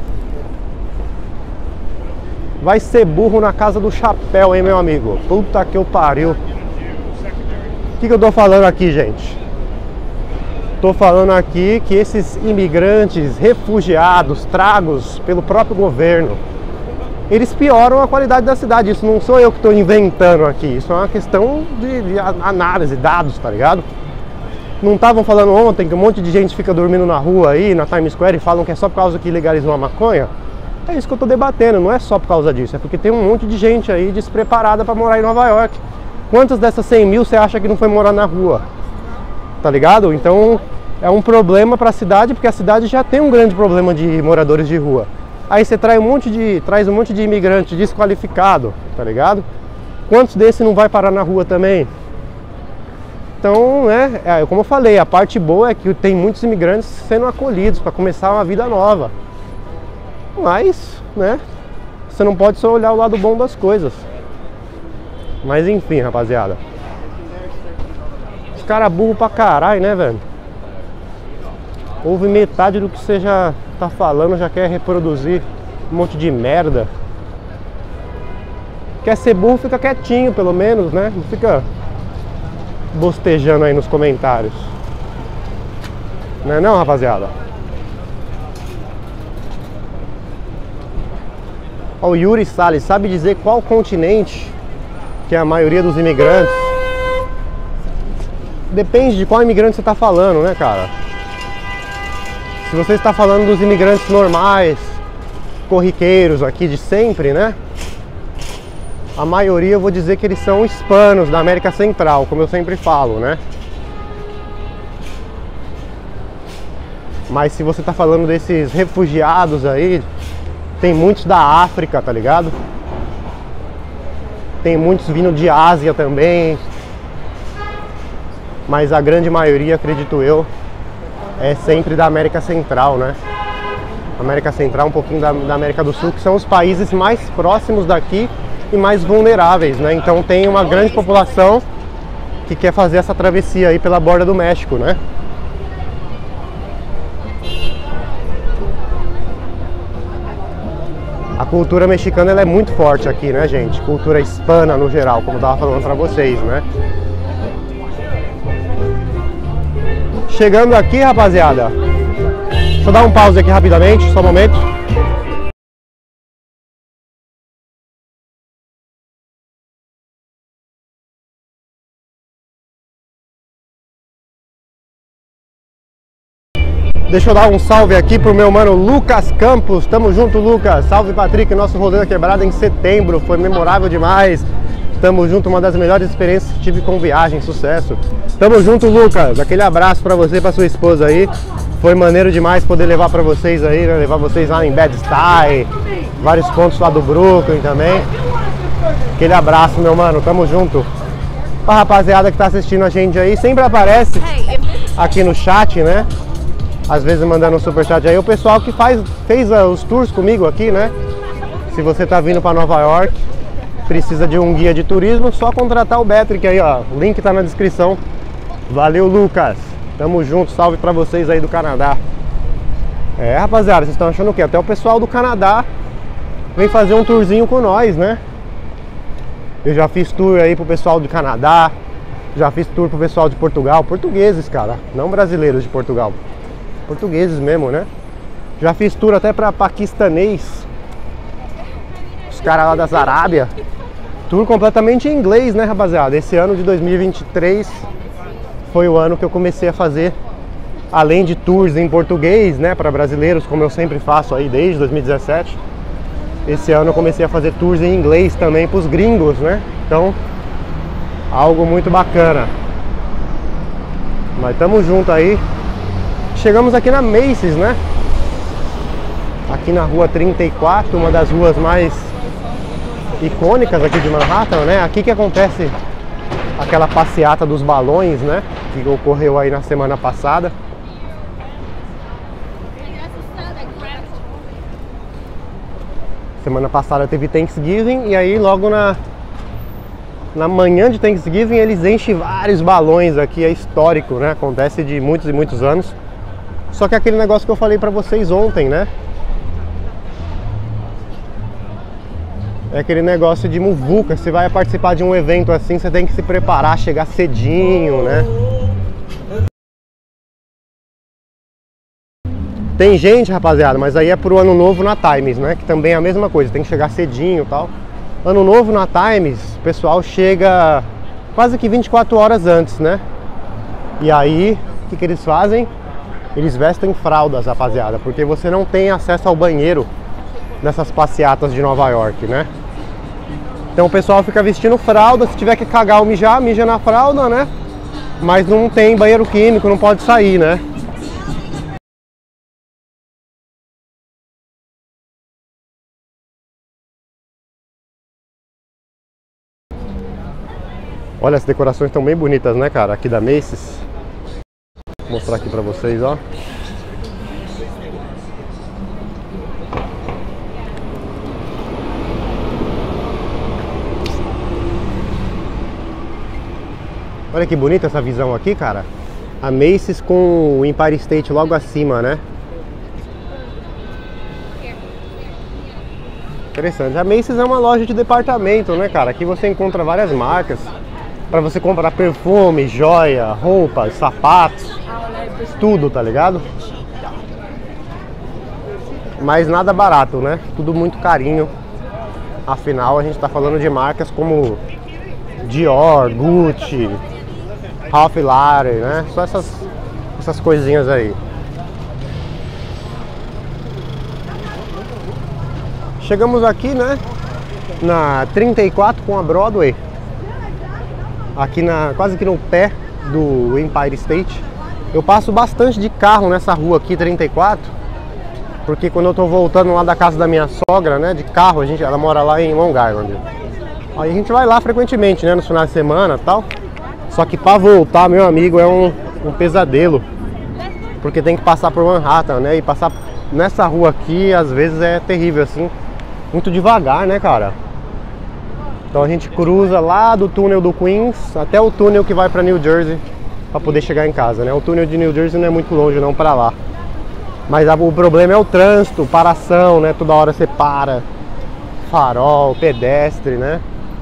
Vai ser burro na casa do chapéu, hein, meu amigo? Puta que eu pariu. O que eu tô falando aqui, gente? Tô falando aqui que esses imigrantes, refugiados, tragos pelo próprio governo, eles pioram a qualidade da cidade. Isso não sou eu que tô inventando aqui. Isso é uma questão de análise, dados, tá ligado? Não estavam falando ontem que um monte de gente fica dormindo na rua aí, na Times Square, e falam que é só por causa que legalizou a maconha? É isso que eu tô debatendo, não é só por causa disso, é porque tem um monte de gente aí despreparada para morar em Nova York. Quantas dessas 100 mil você acha que não foi morar na rua? Tá ligado? Então é um problema para a cidade, porque a cidade já tem um grande problema de moradores de rua. Aí você traz um monte de imigrante desqualificado, tá ligado? Quantos desses não vai parar na rua também? Então, né, como eu falei, a parte boa é que tem muitos imigrantes sendo acolhidos para começar uma vida nova. Mas, né, você não pode só olhar o lado bom das coisas. Mas enfim, rapaziada. Os caras burros pra caralho, né, velho? Ouve metade do que você já tá falando, já quer reproduzir um monte de merda. Quer ser burro, fica quietinho, pelo menos, né? Não fica bostejando aí nos comentários. Não é não, rapaziada? Ó, o Yuri Salles, sabe dizer qual continente que é a maioria dos imigrantes? Depende de qual imigrante você está falando, né, cara? Se você está falando dos imigrantes normais, corriqueiros aqui de sempre, né? A maioria eu vou dizer que eles são hispanos da América Central, como eu sempre falo, né? Mas se você tá falando desses refugiados aí, tem muitos da África, tá ligado? Tem muitos vindo de Ásia também. Mas a grande maioria, acredito eu, é sempre da América Central, né? América Central, um pouquinho da América do Sul, que são os países mais próximos daqui e mais vulneráveis, né? Então tem uma grande população que quer fazer essa travessia aí pela borda do México, né? A cultura mexicana ela é muito forte aqui, né, gente? Cultura hispana no geral, como eu tava falando pra vocês, né? Chegando aqui, rapaziada, deixa eu dar um pause aqui rapidamente, só um momento. Deixa eu dar um salve aqui pro meu mano Lucas Campos. Tamo junto, Lucas. Salve, Patrick. Nosso rolê da quebrada em setembro foi memorável demais. Tamo junto, uma das melhores experiências que tive com viagem. Sucesso. Tamo junto, Lucas. Aquele abraço pra você e pra sua esposa aí. Foi maneiro demais poder levar pra vocês aí, né? Levar vocês lá em Bed-Stuy, vários pontos lá do Brooklyn também. Aquele abraço, meu mano. Tamo junto. Pra rapaziada que tá assistindo a gente aí, sempre aparece aqui no chat, né? Às vezes mandando um superchat aí, o pessoal que fez os tours comigo aqui, né? Se você tá vindo para Nova York, precisa de um guia de turismo, só contratar o Betrick aí, ó. O link tá na descrição. Valeu, Lucas. Tamo junto, salve pra vocês aí do Canadá. É, rapaziada, vocês estão achando o quê? Até o pessoal do Canadá vem fazer um tourzinho com nós, né? Eu já fiz tour aí pro pessoal do Canadá, já fiz tour pro pessoal de Portugal, portugueses, cara, não brasileiros de Portugal. Portugueses mesmo, né? Já fiz tour até pra paquistanês, os caras lá das Arábia. Tour completamente em inglês, né, rapaziada? Esse ano de 2023 foi o ano que eu comecei a fazer, além de tours em português, né, para brasileiros, como eu sempre faço aí desde 2017. Esse ano eu comecei a fazer tours em inglês também pros gringos, né? Então, algo muito bacana. Mas tamo junto aí. Chegamos aqui na Macy's, né? Aqui na rua 34, uma das ruas mais icônicas aqui de Manhattan, né? Aqui que acontece aquela passeata dos balões, né? Que ocorreu aí na semana passada. Semana passada teve Thanksgiving e aí logo na manhã de Thanksgiving eles enchem vários balões aqui, é histórico, né? Acontece de muitos e muitos anos. Só que é aquele negócio que eu falei pra vocês ontem, né? É aquele negócio de muvuca. Você vai participar de um evento assim, você tem que se preparar, chegar cedinho, né? Tem gente, rapaziada, mas aí é pro Ano Novo na Times, né? Que também é a mesma coisa, tem que chegar cedinho e tal. Ano Novo na Times, o pessoal chega quase que 24 horas antes, né? E aí, o que eles fazem? Eles vestem fraldas, rapaziada, porque você não tem acesso ao banheiro nessas passeatas de Nova York, né? Então o pessoal fica vestindo fralda, se tiver que cagar ou mijar, mija na fralda, né? Mas não tem banheiro químico, não pode sair, né? Olha, as decorações estão bem bonitas, né, cara? Aqui da Macy's. Vou mostrar aqui pra vocês, ó. Olha que bonita essa visão aqui, cara. A Macy's com o Empire State logo acima, né? Interessante. A Macy's é uma loja de departamento, né, cara? Aqui você encontra várias marcas para você comprar perfume, joia, roupas, sapatos, tudo, tá ligado? Mas nada barato, né? Tudo muito carinho. Afinal, a gente tá falando de marcas como Dior, Gucci, Ralph Lauren, né? Só essas coisinhas aí. Chegamos aqui, né? Na 34 com a Broadway. Aqui quase que no pé do Empire State. Eu passo bastante de carro nessa rua aqui, 34, porque quando eu tô voltando lá da casa da minha sogra, né, de carro, ela mora lá em Long Island. Aí a gente vai lá frequentemente, né, nos finais de semana e tal. Só que pra voltar, meu amigo, é um pesadelo, porque tem que passar por Manhattan, né, e passar nessa rua aqui, às vezes é terrível, assim, muito devagar, né, cara. Então a gente cruza lá do túnel do Queens até o túnel que vai pra New Jersey pra poder chegar em casa, né? O túnel de New Jersey não é muito longe não pra lá. Mas o problema é o trânsito, paração, né? Toda hora você para, farol, pedestre, né?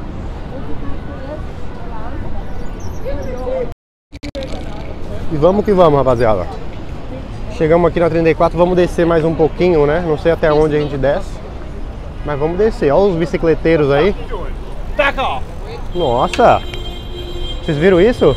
E vamos que vamos, rapaziada. Chegamos aqui na 34, vamos descer mais um pouquinho, né? Não sei até onde a gente desce, mas vamos descer. Olha os bicicleteiros aí. Back off. Nossa! Vocês viram isso?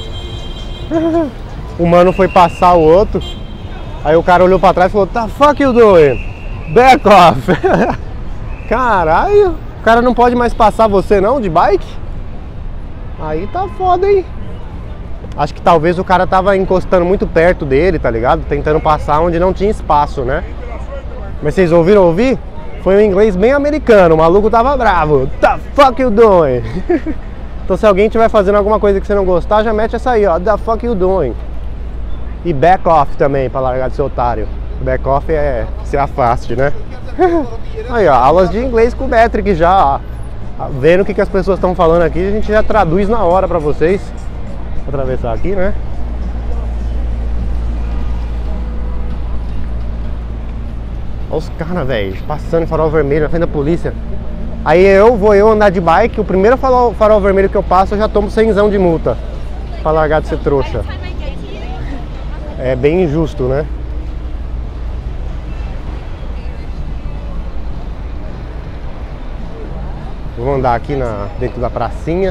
O mano foi passar o outro, aí o cara olhou pra trás e falou: "The fuck you doing? Back off!" Caralho! O cara não pode mais passar você não, de bike? Aí tá foda, hein? Acho que talvez o cara tava encostando muito perto dele, tá ligado? Tentando passar onde não tinha espaço, né? Mas vocês ouviram ouvir? Foi um inglês bem americano, o maluco tava bravo. The fuck you doing? Então se alguém estiver fazendo alguma coisa que você não gostar, já mete essa aí, ó. The fuck you doing? E back off também, pra largar de ser otário. Back off é se afaste, né? Aí, ó, aulas de inglês com o Metric já, ó. Vendo o que as pessoas estão falando aqui, a gente já traduz na hora pra vocês. Vou atravessar aqui, né? Olha os caras, velho, passando em farol vermelho na frente da polícia. Aí vou andar de bike, o primeiro farol vermelho que eu passo, eu já tomo 100zão de multa pra largar de ser trouxa. É bem injusto, né? Vou andar aqui dentro da pracinha.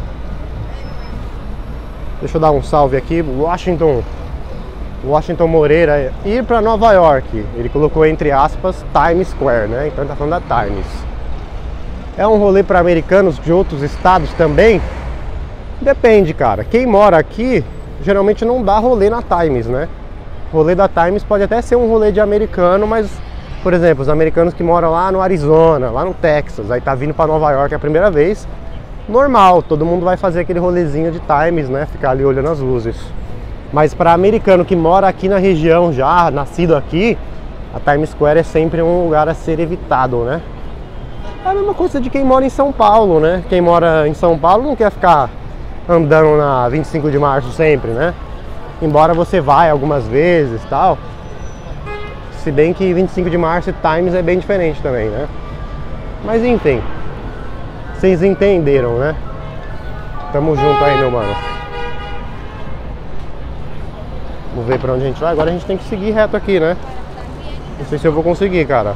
Deixa eu dar um salve aqui, Washington Moreira, ir para Nova York. Ele colocou entre aspas Times Square, né? Então ele tá falando da Times. É um rolê para americanos de outros estados também? Depende, cara. Quem mora aqui geralmente não dá rolê na Times, né? O rolê da Times pode até ser um rolê de americano, mas, por exemplo, os americanos que moram lá no Arizona, lá no Texas, aí tá vindo para Nova York a primeira vez, normal, todo mundo vai fazer aquele rolezinho de Times, né? Ficar ali olhando as luzes. Mas para americano que mora aqui na região já, nascido aqui, a Times Square é sempre um lugar a ser evitado, né? É a mesma coisa de quem mora em São Paulo, né? Quem mora em São Paulo não quer ficar andando na 25 de março sempre, né? Embora você vai algumas vezes e tal. Se bem que 25 de março e Times é bem diferente também, né? Mas enfim, vocês entenderam, né? Tamo junto aí, meu mano. Vamos ver pra onde a gente vai. Agora a gente tem que seguir reto aqui, né? Não sei se eu vou conseguir, cara.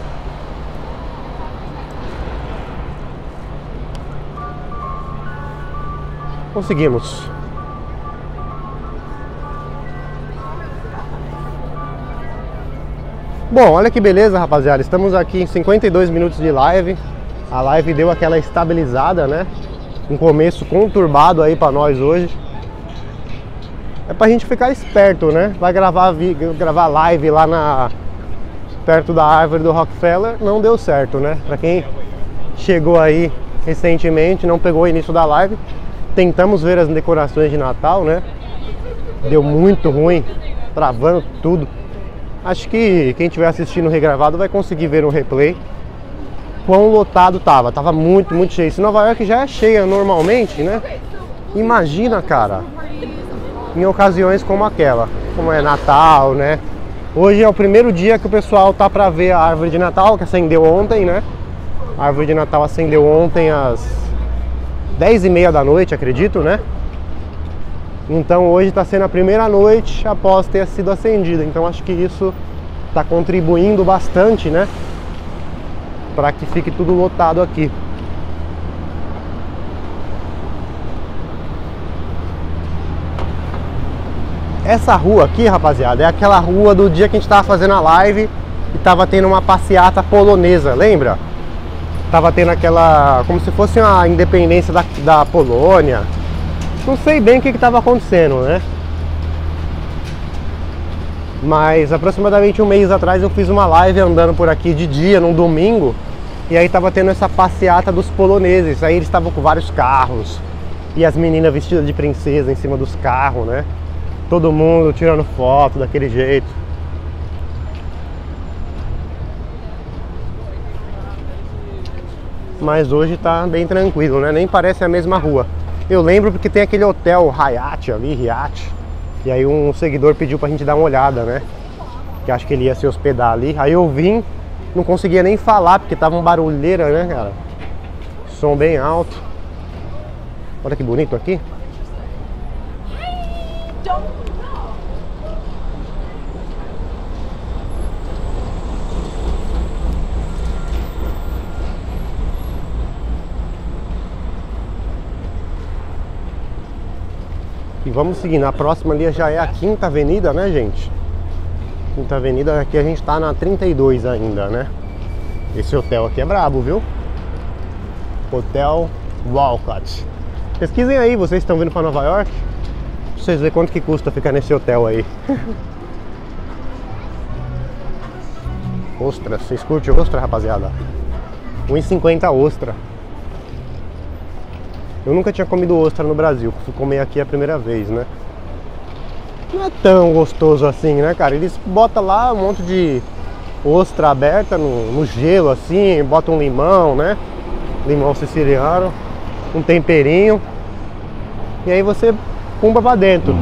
Conseguimos. Bom, olha que beleza, rapaziada. Estamos aqui em 52 minutos de live. A live deu aquela estabilizada, né? Um começo conturbado aí pra nós hoje. É pra gente ficar esperto, né? Vai gravar live lá perto da árvore do Rockefeller, não deu certo, né? Pra quem chegou aí recentemente, não pegou o início da live, tentamos ver as decorações de Natal, né? Deu muito ruim, travando tudo. Acho que quem estiver assistindo regravado vai conseguir ver no replay quão lotado tava muito, muito cheio. Se Nova York já é cheia normalmente, né? Imagina, cara, em ocasiões como aquela, como é Natal, né? Hoje é o primeiro dia que o pessoal tá pra ver a árvore de Natal, que acendeu ontem, né? A árvore de Natal acendeu ontem às 10h30 da noite, acredito, né? Então hoje tá sendo a primeira noite após ter sido acendida. Então acho que isso tá contribuindo bastante, né? Pra que fique tudo lotado aqui. Essa rua aqui, rapaziada, é aquela rua do dia que a gente tava fazendo a live e tava tendo uma passeata polonesa, lembra? Tava tendo aquela, como se fosse uma independência da Polônia. Não sei bem o que tava acontecendo, né? Mas aproximadamente um mês atrás eu fiz uma live andando por aqui de dia, num domingo. E aí tava tendo essa passeata dos poloneses. Aí eles estavam com vários carros. E as meninas vestidas de princesa em cima dos carros, né? Todo mundo tirando foto daquele jeito. Mas hoje tá bem tranquilo, né? Nem parece a mesma rua. Eu lembro porque tem aquele hotel Hyatt ali, Hyatt. E aí um seguidor pediu pra gente dar uma olhada, né? Que acho que ele ia se hospedar ali. Aí eu vim, não conseguia nem falar porque tava uma barulheira, né, cara? Som bem alto. Olha que bonito aqui. E vamos seguir, na próxima ali já é a Quinta Avenida, né, gente? Quinta Avenida, aqui a gente tá na 32 ainda, né? Esse hotel aqui é brabo, viu? Hotel Walcott. Pesquisem aí, vocês estão vindo pra Nova York, pra vocês verem quanto que custa ficar nesse hotel aí. Ostra, vocês curtem ostra, rapaziada? 1,50 ostra. Eu nunca tinha comido ostra no Brasil, fui comer aqui a primeira vez, né? Não é tão gostoso assim, né, cara? Eles botam lá um monte de ostra aberta no gelo, assim, botam um limão, né? Limão siciliano, um temperinho. E aí você pumba pra dentro.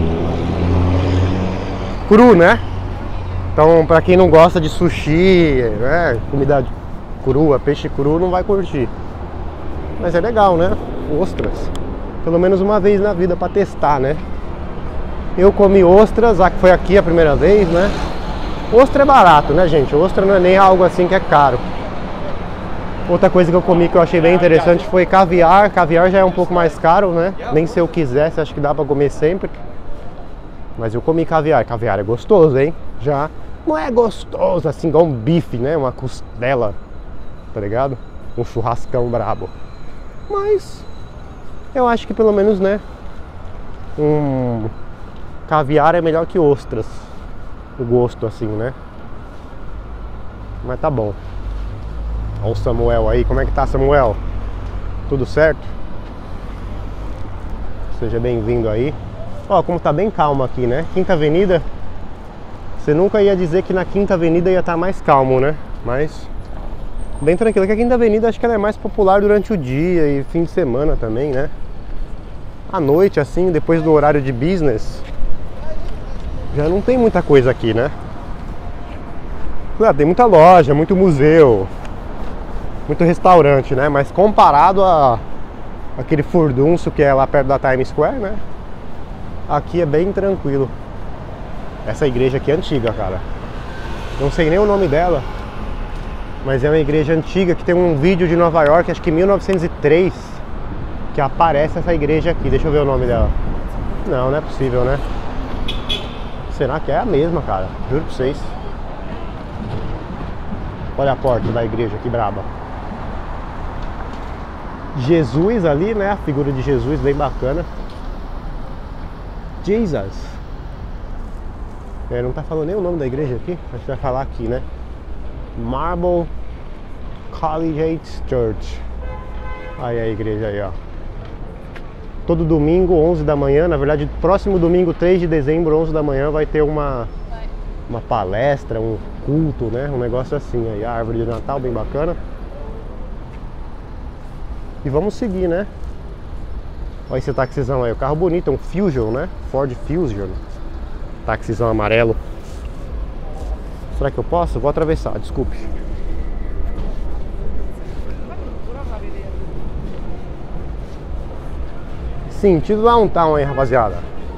Cru, né? Então, pra quem não gosta de sushi, né? Comida crua, peixe cru, não vai curtir. Mas é legal, né? Ostras, pelo menos uma vez na vida pra testar, né? Eu comi ostras, foi aqui a primeira vez, né? Ostra é barato, né, gente? Ostra não é nem algo assim que é caro. Outra coisa que eu comi que eu achei bem interessante foi caviar. Caviar já é um pouco mais caro, né? Nem se eu quisesse, acho que dá pra comer sempre. Mas eu comi caviar. Caviar é gostoso, hein? Já não é gostoso assim igual um bife, né? Uma costela, tá ligado? Um churrascão brabo. Mas eu acho que pelo menos, né, caviar é melhor que ostras. O gosto assim, né? Mas tá bom. Olha o Samuel aí. Como é que tá, Samuel? Tudo certo? Seja bem-vindo aí. Ó, como tá bem calmo aqui, né? Quinta Avenida. Você nunca ia dizer que na Quinta Avenida ia estar mais calmo, né? Mas bem tranquilo. Que a Quinta Avenida acho que ela é mais popular durante o dia e fim de semana também, né? À noite, assim, depois do horário de business, já não tem muita coisa aqui, né? Claro, tem muita loja, muito museu, muito restaurante, né? Mas comparado a aquele furdunço que é lá perto da Times Square, né? Aqui é bem tranquilo. Essa igreja aqui é antiga, cara. Não sei nem o nome dela, mas é uma igreja antiga que tem um vídeo de Nova York, acho que 1903, que aparece essa igreja aqui. Deixa eu ver o nome dela. Não, não é possível, né? Será que é a mesma, cara? Juro pra vocês. Olha a porta da igreja, que braba. Jesus ali, né? A figura de Jesus, bem bacana. Jesus. Não tá falando nem o nome da igreja aqui. A gente vai falar aqui, né? Marble Collegiate Church. Aí a igreja aí, ó. Todo domingo, 11 da manhã, na verdade, próximo domingo, 3 de dezembro, 11 da manhã, vai ter uma palestra, um culto, né? Um negócio assim aí, a árvore de Natal, bem bacana. E vamos seguir, né? Olha esse taxizão aí, o carro bonito, é um Fusion, né? Ford Fusion. Taxizão amarelo. Será que eu posso? Vou atravessar, desculpe. Sentido downtown aí, rapaziada.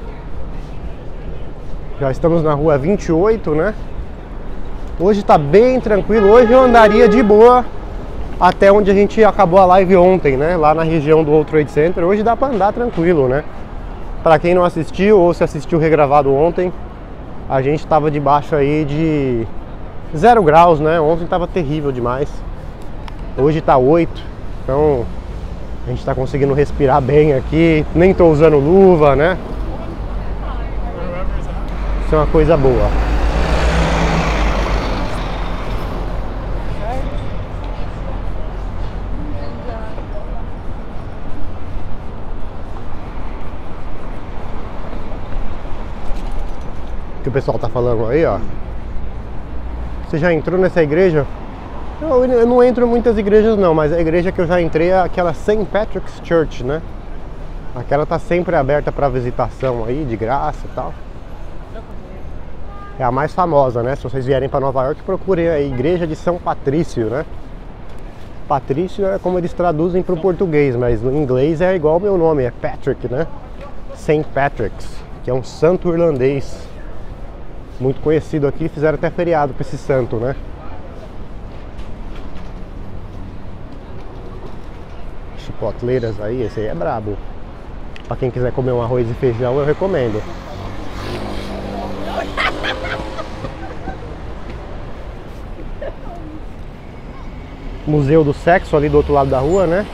Já estamos na rua 28, né? Hoje tá bem tranquilo. Hoje eu andaria de boa até onde a gente acabou a live ontem, né? Lá na região do World Trade Center. Hoje dá pra andar tranquilo, né? Pra quem não assistiu ou se assistiu regravado ontem, a gente tava debaixo aí de 0 graus, né? Ontem tava terrível demais. Hoje tá 8, então a gente tá conseguindo respirar bem aqui. Nem tô usando luva, né? Isso é uma coisa boa. que o pessoal tá falando aí, ó. Você já entrou nessa igreja? Eu não entro em muitas igrejas não, mas a igreja que eu já entrei é aquela St. Patrick's Church, né? Aquela tá sempre aberta para visitação aí, de graça e tal. É a mais famosa, né? Se vocês vierem para Nova York, procurem a igreja de São Patrício, né? Patrício é como eles traduzem para o português, mas no inglês é igual o meu nome, é Patrick, né? St. Patrick's, que é um santo irlandês muito conhecido aqui, fizeram até feriado para esse santo, né? Chipotleiras aí, esse aí é brabo. Para quem quiser comer um arroz e feijão, eu recomendo. Museu do Sexo ali do outro lado da rua, né?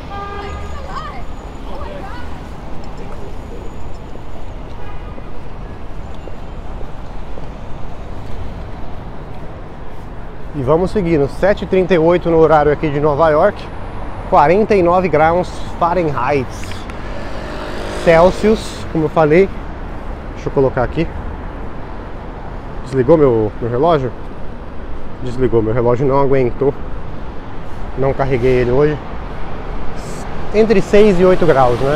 E vamos seguindo, 7h38 no horário aqui de Nova York, 49 graus Fahrenheit, Celsius, como eu falei. Deixa eu colocar aqui. Desligou meu relógio? Desligou, meu relógio não aguentou. Não carreguei ele hoje. Entre 6 e 8 graus, né?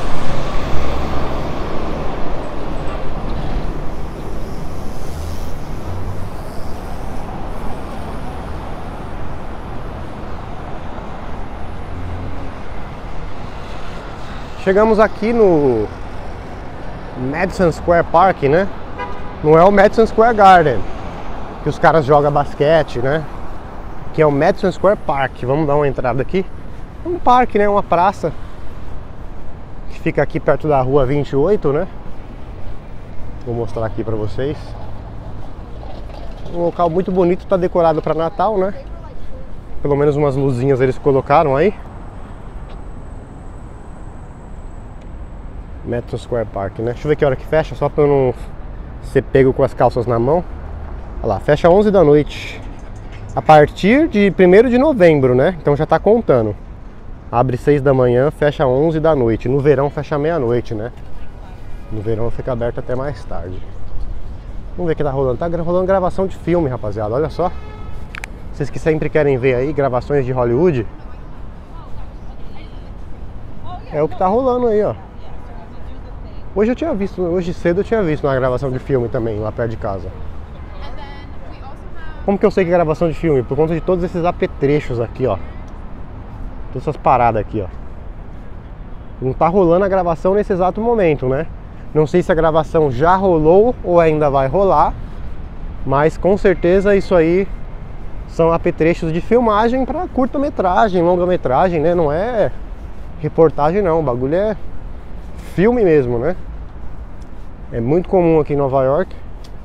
Chegamos aqui no Madison Square Park, né? Não é o Madison Square Garden, que os caras jogam basquete, né? Que é o Madison Square Park. Vamos dar uma entrada aqui. Um parque, né? Uma praça que fica aqui perto da rua 28, né? Vou mostrar aqui pra vocês. Um local muito bonito, tá decorado para Natal, né? Pelo menos umas luzinhas eles colocaram aí. Madison Square Park, né? Deixa eu ver que hora que fecha, só pra eu não ser pego com as calças na mão. Olha lá, fecha 11 da noite. A partir de 1º de novembro, né? Então já tá contando. Abre 6 da manhã, fecha 11 da noite. No verão fecha meia-noite, né? No verão fica aberto até mais tarde. Vamos ver o que tá rolando. Tá rolando gravação de filme, rapaziada. Olha só. Vocês que sempre querem ver aí gravações de Hollywood, é o que tá rolando aí, ó. Hoje eu tinha visto, hoje cedo eu tinha visto uma gravação de filme também, lá perto de casa. Como que eu sei que é gravação de filme? Por conta de todos esses apetrechos aqui, ó. Todas essas paradas aqui, ó. Não tá rolando a gravação nesse exato momento, né? Não sei se a gravação já rolou ou ainda vai rolar, mas com certeza isso aí são apetrechos de filmagem para curta-metragem, longa-metragem, né? Não é reportagem não, o bagulho é filme mesmo, né? É muito comum aqui em Nova York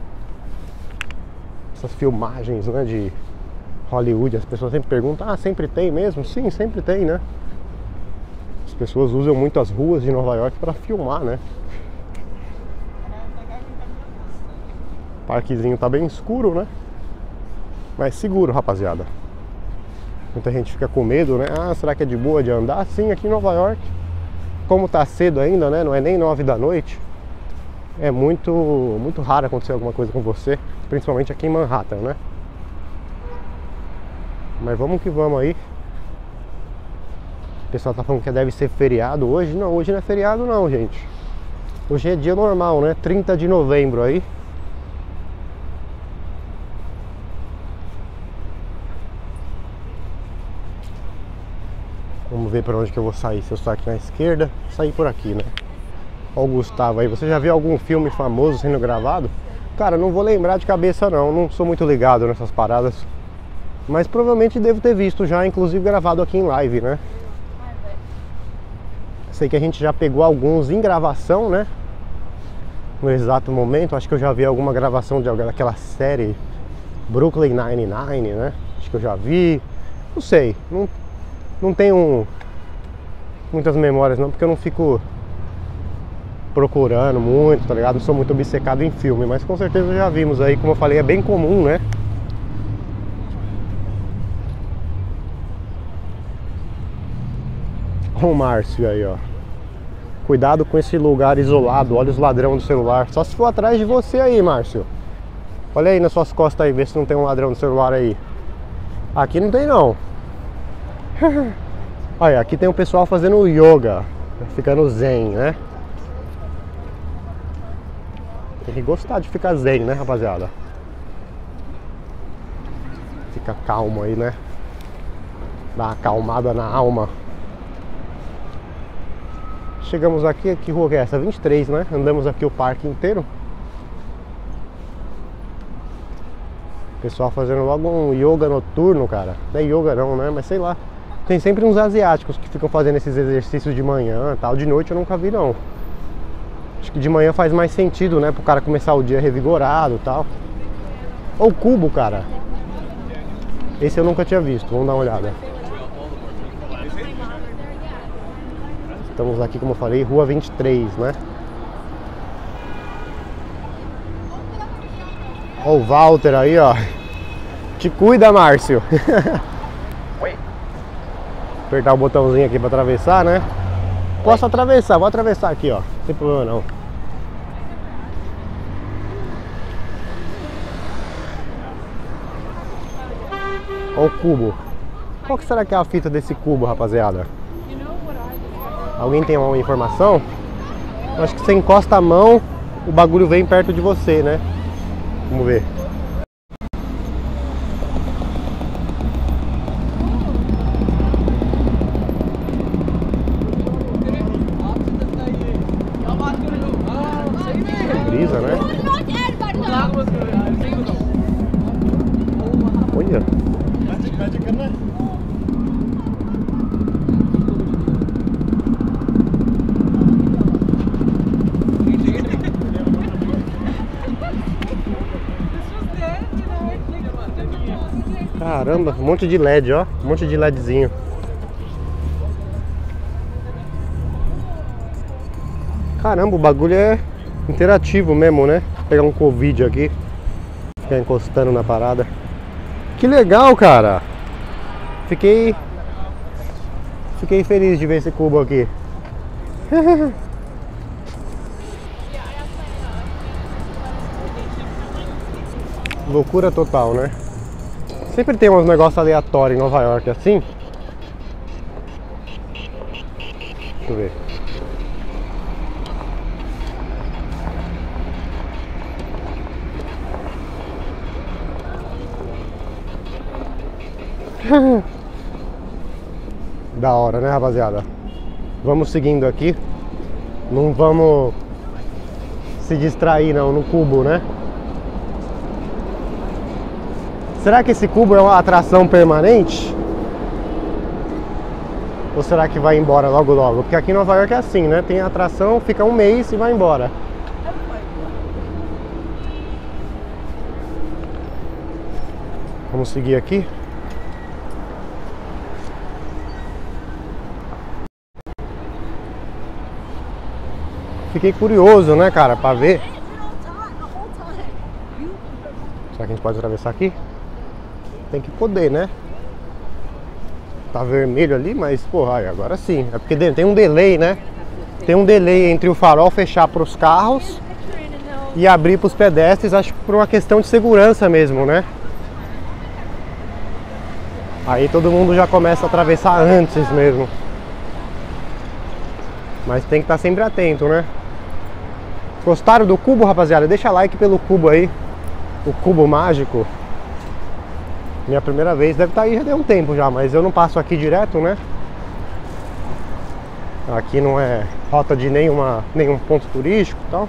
essas filmagens, né, de Hollywood. As pessoas sempre perguntam, ah, sempre tem mesmo? Sim, sempre tem, né? As pessoas usam muito as ruas de Nova York para filmar, né? O parquezinho tá bem escuro, né? Mas seguro, rapaziada. Muita gente fica com medo, né? Ah, será que é de boa de andar? Sim, aqui em Nova York, como tá cedo ainda, né? Não é nem 9 da noite. É muito raro acontecer alguma coisa com você, principalmente aqui em Manhattan, né? Mas vamos que vamos aí. O pessoal tá falando que deve ser feriado hoje. Não, hoje não é feriado não, gente. Hoje é dia normal, né? 30 de novembro aí. Vamos ver para onde que eu vou sair. Se eu sair aqui na esquerda, sair por aqui, né? Olha o Gustavo aí. Você já viu algum filme famoso sendo gravado? Cara, não vou lembrar de cabeça não. Não sou muito ligado nessas paradas. Mas provavelmente devo ter visto já, inclusive gravado aqui em live, né? Sei que a gente já pegou alguns em gravação, né? No exato momento. Acho que eu já vi alguma gravação daquela série Brooklyn Nine-Nine, né? Acho que eu já vi. Não sei. Não tenho muitas memórias não, porque eu não fico procurando muito, tá ligado? Não sou muito obcecado em filme, mas com certeza já vimos aí, como eu falei, é bem comum, né? O Márcio aí, ó. Cuidado com esse lugar isolado. Olha os ladrão do celular. Só se for atrás de você aí, Márcio. Olha aí nas suas costas aí, vê se não tem um ladrão do celular aí. Aqui não tem não. Olha, aqui tem um pessoal fazendo yoga, ficando zen, né? Tem que gostar de ficar zen, né, rapaziada? Fica calmo aí, né? Dá uma acalmada na alma. Chegamos aqui, que rua que é essa? 23, né? Andamos aqui o parque inteiro. Pessoal fazendo logo um yoga noturno, cara. Não é yoga não, né? Mas sei lá. Tem sempre uns asiáticos que ficam fazendo esses exercícios de manhã e tal. De noite eu nunca vi não. Acho que de manhã faz mais sentido, né? Pro cara começar o dia revigorado e tal. Ou o cubo, cara. Esse eu nunca tinha visto. Vamos dar uma olhada. Estamos aqui, como eu falei, rua 23, né? Ó o Walter aí, ó. Te cuida, Márcio. Apertar o botãozinho aqui pra atravessar, né? Posso atravessar, vou atravessar aqui, ó. Não tem problema não. Ó o cubo. Qual que será que é a fita desse cubo, rapaziada? Alguém tem uma informação? Eu acho que você encosta a mão, o bagulho vem perto de você, né? Vamos ver. Brisa, né? Olha. Caramba, um monte de LED, ó. Um monte de LEDzinho. Caramba, o bagulho é interativo mesmo, né? Vou pegar um Covid aqui. Ficar encostando na parada. Que legal, cara. Fiquei feliz de ver esse cubo aqui. Loucura total, né? Sempre tem uns negócios aleatórios em Nova York assim. Deixa eu ver. Da hora, né, rapaziada? Vamos seguindo aqui. Não vamos se distrair não no cubo, né? Será que esse cubo é uma atração permanente? Ou será que vai embora logo logo? Porque aqui em Nova York é assim, né? Tem atração, fica um mês e vai embora. Vamos seguir aqui. Fiquei curioso, né, cara, pra ver. Será que a gente pode atravessar aqui? Tem que poder, né? Tá vermelho ali, mas, porra, agora sim. É porque tem um delay, né? Tem um delay entre o farol fechar para os carros e abrir para os pedestres, acho que por uma questão de segurança mesmo, né? Aí todo mundo já começa a atravessar antes mesmo. Mas tem que estar sempre atento, né? Gostaram do cubo, rapaziada? Deixa like pelo cubo aí. O cubo mágico. Minha primeira vez, deve estar aí, já deu um tempo já, mas eu não passo aqui direto, né? Aqui não é rota de nenhum ponto turístico e tal.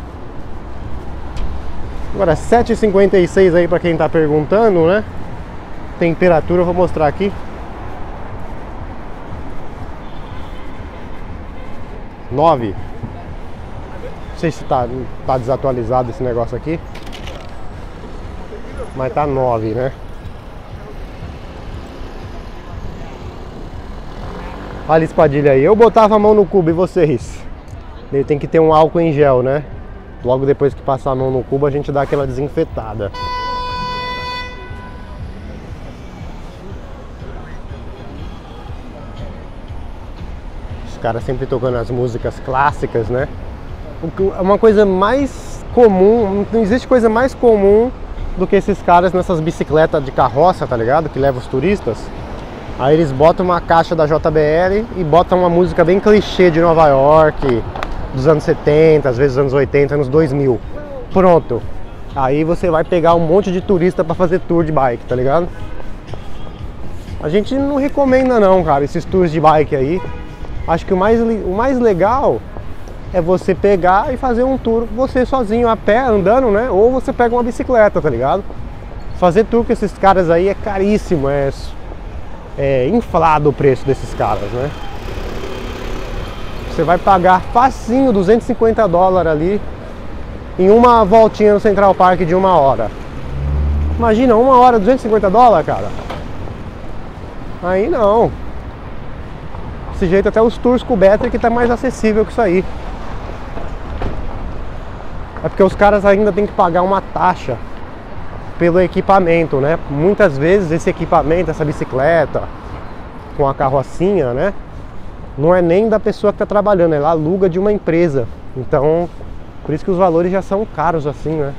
Agora 7h56 aí pra quem tá perguntando, né? Temperatura eu vou mostrar aqui. 9. Não sei se tá desatualizado esse negócio aqui, mas tá 9, né? Olha a espadilha aí. Eu botava a mão no cubo, e vocês? Ele tem que ter um álcool em gel, né? Logo depois que passar a mão no cubo, a gente dá aquela desinfetada. caras sempre tocando as músicas clássicas, né? Uma coisa mais comum, não existe coisa mais comum do que esses caras nessas bicicletas de carroça, tá ligado? Que levam os turistas. Aí eles botam uma caixa da JBL e botam uma música bem clichê de Nova York, dos anos 70, às vezes dos anos 80, anos 2000. Pronto. Aí você vai pegar um monte de turista pra fazer tour de bike, tá ligado? A gente não recomenda não, cara, esses tours de bike aí. Acho que o mais legal é você pegar e fazer um tour você sozinho a pé, andando, né? Ou você pega uma bicicleta, tá ligado? Fazer tour com esses caras aí é caríssimo, é inflado o preço desses caras, né? Você vai pagar facinho $250 ali em uma voltinha no Central Park de 1 hora. Imagina, 1 hora, $250, cara. Aí não. Desse jeito até os tours com o Battery que tá mais acessível que isso aí. É porque os caras ainda tem que pagar uma taxa pelo equipamento, né? Muitas vezes esse equipamento, essa bicicleta com a carrocinha, né? Não é nem da pessoa que tá trabalhando, ela aluga de uma empresa. Então, por isso que os valores já são caros assim, né?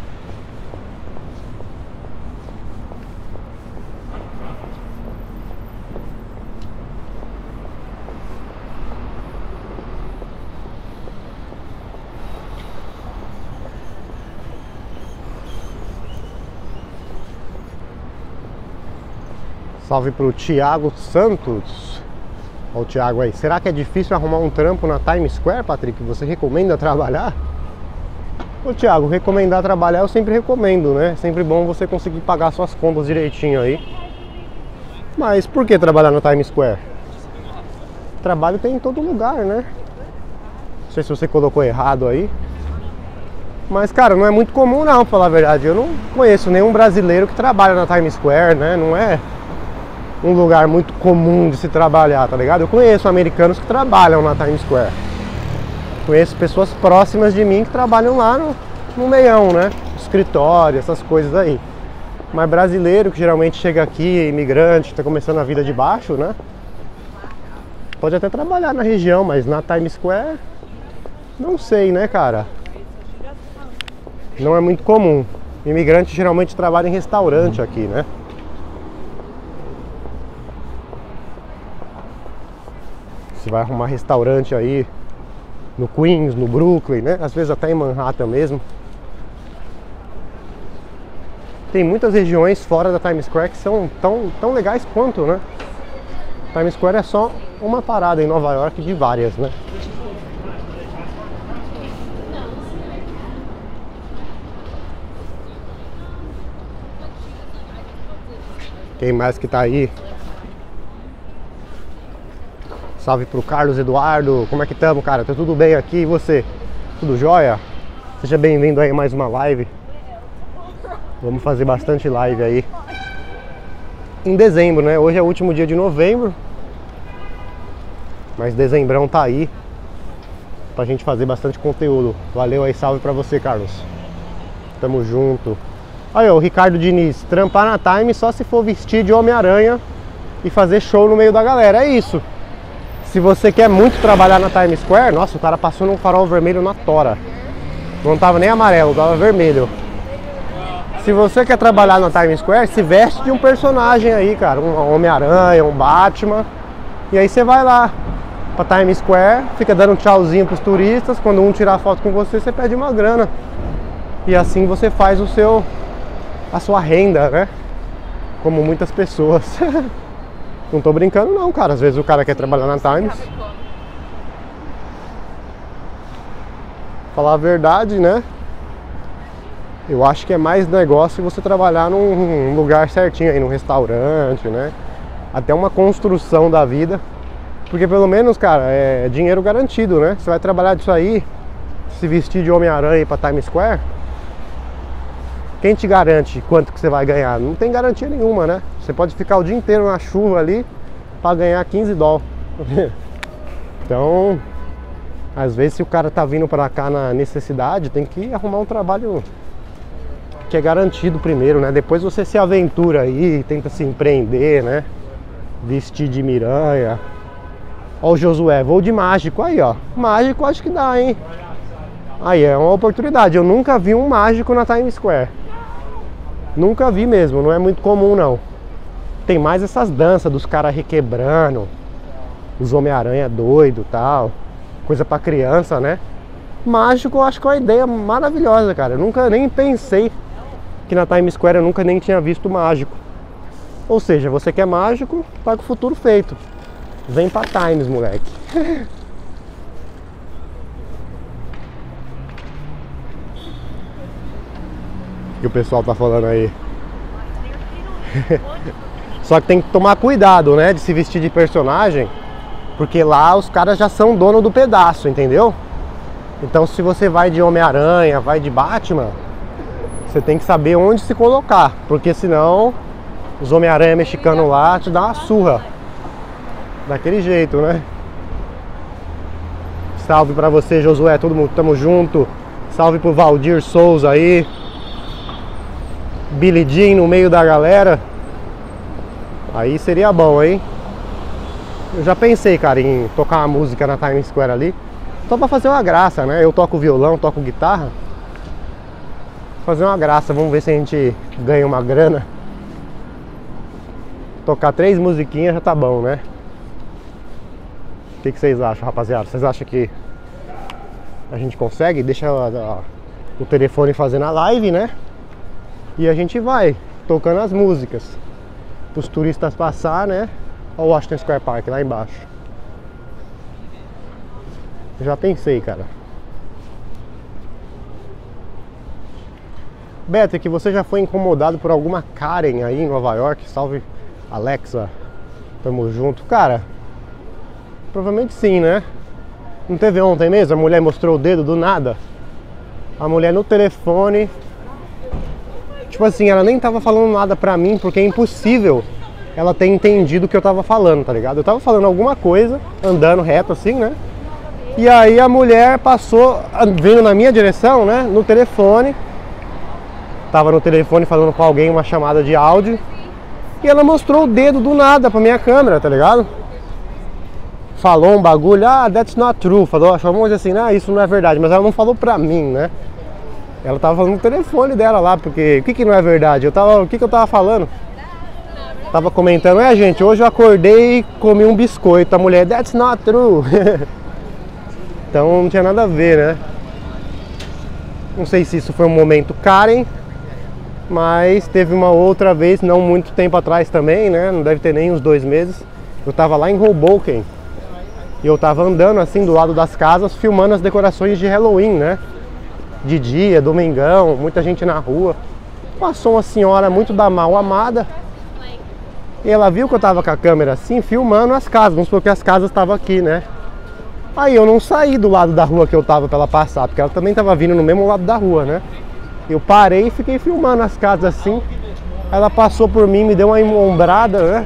Salve pro Thiago Santos. Olha o Thiago aí. Será que é difícil arrumar um trampo na Times Square, Patrick? Você recomenda trabalhar? Ô Thiago, recomendar trabalhar eu sempre recomendo, né? Sempre bom você conseguir pagar suas contas direitinho aí. Mas por que trabalhar na Times Square? Trabalho tem em todo lugar, né? Não sei se você colocou errado aí. Mas, cara, não é muito comum não, pra falar a verdade. Eu não conheço nenhum brasileiro que trabalha na Times Square, né? Não é um lugar muito comum de se trabalhar, tá ligado? Eu conheço americanos que trabalham na Times Square. Conheço pessoas próximas de mim que trabalham lá no meião, né? Escritório, essas coisas aí. Mas brasileiro que geralmente chega aqui, imigrante, que tá começando a vida de baixo, né? Pode até trabalhar na região, mas na Times Square, não sei, né, cara? Não é muito comum. Imigrante geralmente trabalha em restaurante aqui, né? Você vai arrumar restaurante aí no Queens, no Brooklyn, né? Às vezes até em Manhattan mesmo. Tem muitas regiões fora da Times Square que são tão legais quanto, né? Times Square é só uma parada em Nova York de várias, né? Quem mais que tá aí? Salve pro Carlos Eduardo, como é que tamo, cara? Tá tudo bem aqui, e você? Tudo jóia? Seja bem-vindo aí a mais uma live. Vamos fazer bastante live aí em dezembro, né? Hoje é o último dia de novembro, mas dezembrão tá aí pra gente fazer bastante conteúdo. Valeu aí, salve pra você, Carlos. Tamo junto. Aí, ó, o Ricardo Diniz, trampar na Time só se for vestir de Homem-Aranha e fazer show no meio da galera, é isso. Se você quer muito trabalhar na Times Square, nossa, o cara passou num farol vermelho na tora. Não tava nem amarelo, tava vermelho. Se você quer trabalhar na Times Square, se veste de um personagem aí, cara. Um Homem-Aranha, um Batman. E aí você vai lá pra Times Square, fica dando um tchauzinho pros turistas. Quando um tirar foto com você, você pede uma grana. E assim você faz a sua renda, né? Como muitas pessoas. Não tô brincando não, cara. Às vezes o cara quer trabalhar na Times. Falar a verdade, né? Eu acho que é mais negócio você trabalhar num lugar certinho aí, num restaurante, né? Até uma construção da vida. Porque pelo menos, cara, é dinheiro garantido, né? Você vai trabalhar disso aí, se vestir de Homem-Aranha pra Times Square. Quem te garante quanto que você vai ganhar? Não tem garantia nenhuma, né? Você pode ficar o dia inteiro na chuva ali para ganhar $15. Então, às vezes se o cara tá vindo para cá na necessidade, tem que arrumar um trabalho que é garantido primeiro, né? Depois você se aventura aí, tenta se empreender, né? Vestir de miranha. Ó o Josué, vou de mágico aí, ó. Mágico acho que dá, hein? Aí, é uma oportunidade. Eu nunca vi um mágico na Times Square. Nunca vi mesmo, não é muito comum não. Tem mais essas danças dos caras requebrando, os Homem-Aranha doido e tal. Coisa pra criança, né? Mágico eu acho que é uma ideia maravilhosa, cara. Eu nunca nem pensei que na Times Square eu nunca nem tinha visto mágico. Ou seja, você quer mágico, tá com o futuro feito. Vem pra Times, moleque. O que o pessoal tá falando aí? Só que tem que tomar cuidado, né? De se vestir de personagem, porque lá os caras já são dono do pedaço, entendeu? Então se você vai de Homem-Aranha, vai de Batman, você tem que saber onde se colocar, porque senão os Homem-Aranha mexicanos lá te dão uma surra. Daquele jeito, né? Salve pra você, Josué, todo mundo, tamo junto. Salve pro Valdir Souza aí. Billy Jean no meio da galera. Aí seria bom, hein? Eu já pensei, cara, em tocar uma música na Times Square ali, só pra fazer uma graça, né? Eu toco violão, toco guitarra. Fazer uma graça, vamos ver se a gente ganha uma grana. Tocar 3 musiquinhas já tá bom, né? O que vocês acham, rapaziada? Vocês acham que a gente consegue? Deixa o telefone fazendo a live, né? E a gente vai tocando as músicas os turistas passar, né? Olha o Washington Square Park lá embaixo. Já pensei, cara. Beto, que você já foi incomodado por alguma Karen aí em Nova York? Salve, Alexa. Tamo junto. Cara, provavelmente sim, né? Não teve ontem mesmo? A mulher mostrou o dedo do nada. A mulher no telefone. Tipo assim, ela nem tava falando nada pra mim, porque é impossível ela ter entendido o que eu tava falando, tá ligado? Eu tava falando alguma coisa, andando reto assim, né? E aí a mulher passou, vindo na minha direção, né? No telefone. Tava no telefone falando com alguém, uma chamada de áudio. E ela mostrou o dedo do nada pra minha câmera, tá ligado? Falou um bagulho, that's not true. Falou, chamou assim, isso não é verdade. Mas ela não falou pra mim, né? Ela tava falando no telefone dela lá, porque o que não é verdade? O que eu tava falando? Tava comentando, gente, hoje eu acordei e comi um biscoito. A mulher, that's not true. Então não tinha nada a ver, né? Não sei se isso foi um momento Karen, mas teve uma outra vez, não muito tempo atrás também, né? Não deve ter nem uns 2 meses. Eu tava lá em Hoboken e eu tava andando assim do lado das casas, filmando as decorações de Halloween, né? De dia, domingão, muita gente na rua. Passou uma senhora muito da mal amada e ela viu que eu tava com a câmera assim, filmando as casas, vamos supor que as casas estavam aqui, né? Aí eu não saí do lado da rua que eu tava pra ela passar, porque ela também tava vindo no mesmo lado da rua, né? Eu parei e fiquei filmando as casas assim. Ela passou por mim, me deu uma ombrada, né?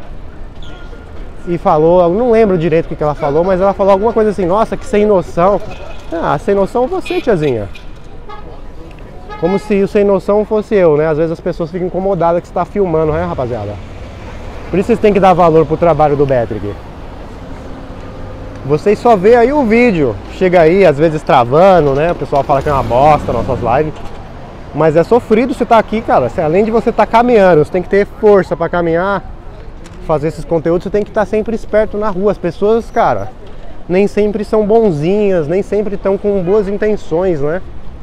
E falou, eu não lembro direito o que ela falou, mas ela falou alguma coisa assim, nossa, que sem noção. Sem noção é você, tiazinha. Como se o sem noção fosse eu, né? Às vezes as pessoas ficam incomodadas que você tá filmando, né, rapaziada? Por isso vocês têm que dar valor pro trabalho do Betrick. Vocês só vê aí o vídeo. Chega aí, às vezes travando, né? O pessoal fala que é uma bosta nossas lives. Mas é sofrido você tá aqui, cara. Além de você estar caminhando, você tem que ter força pra caminhar, fazer esses conteúdos, você tem que estar sempre esperto na rua. As pessoas, cara, nem sempre são bonzinhas, nem sempre estão com boas intenções, né?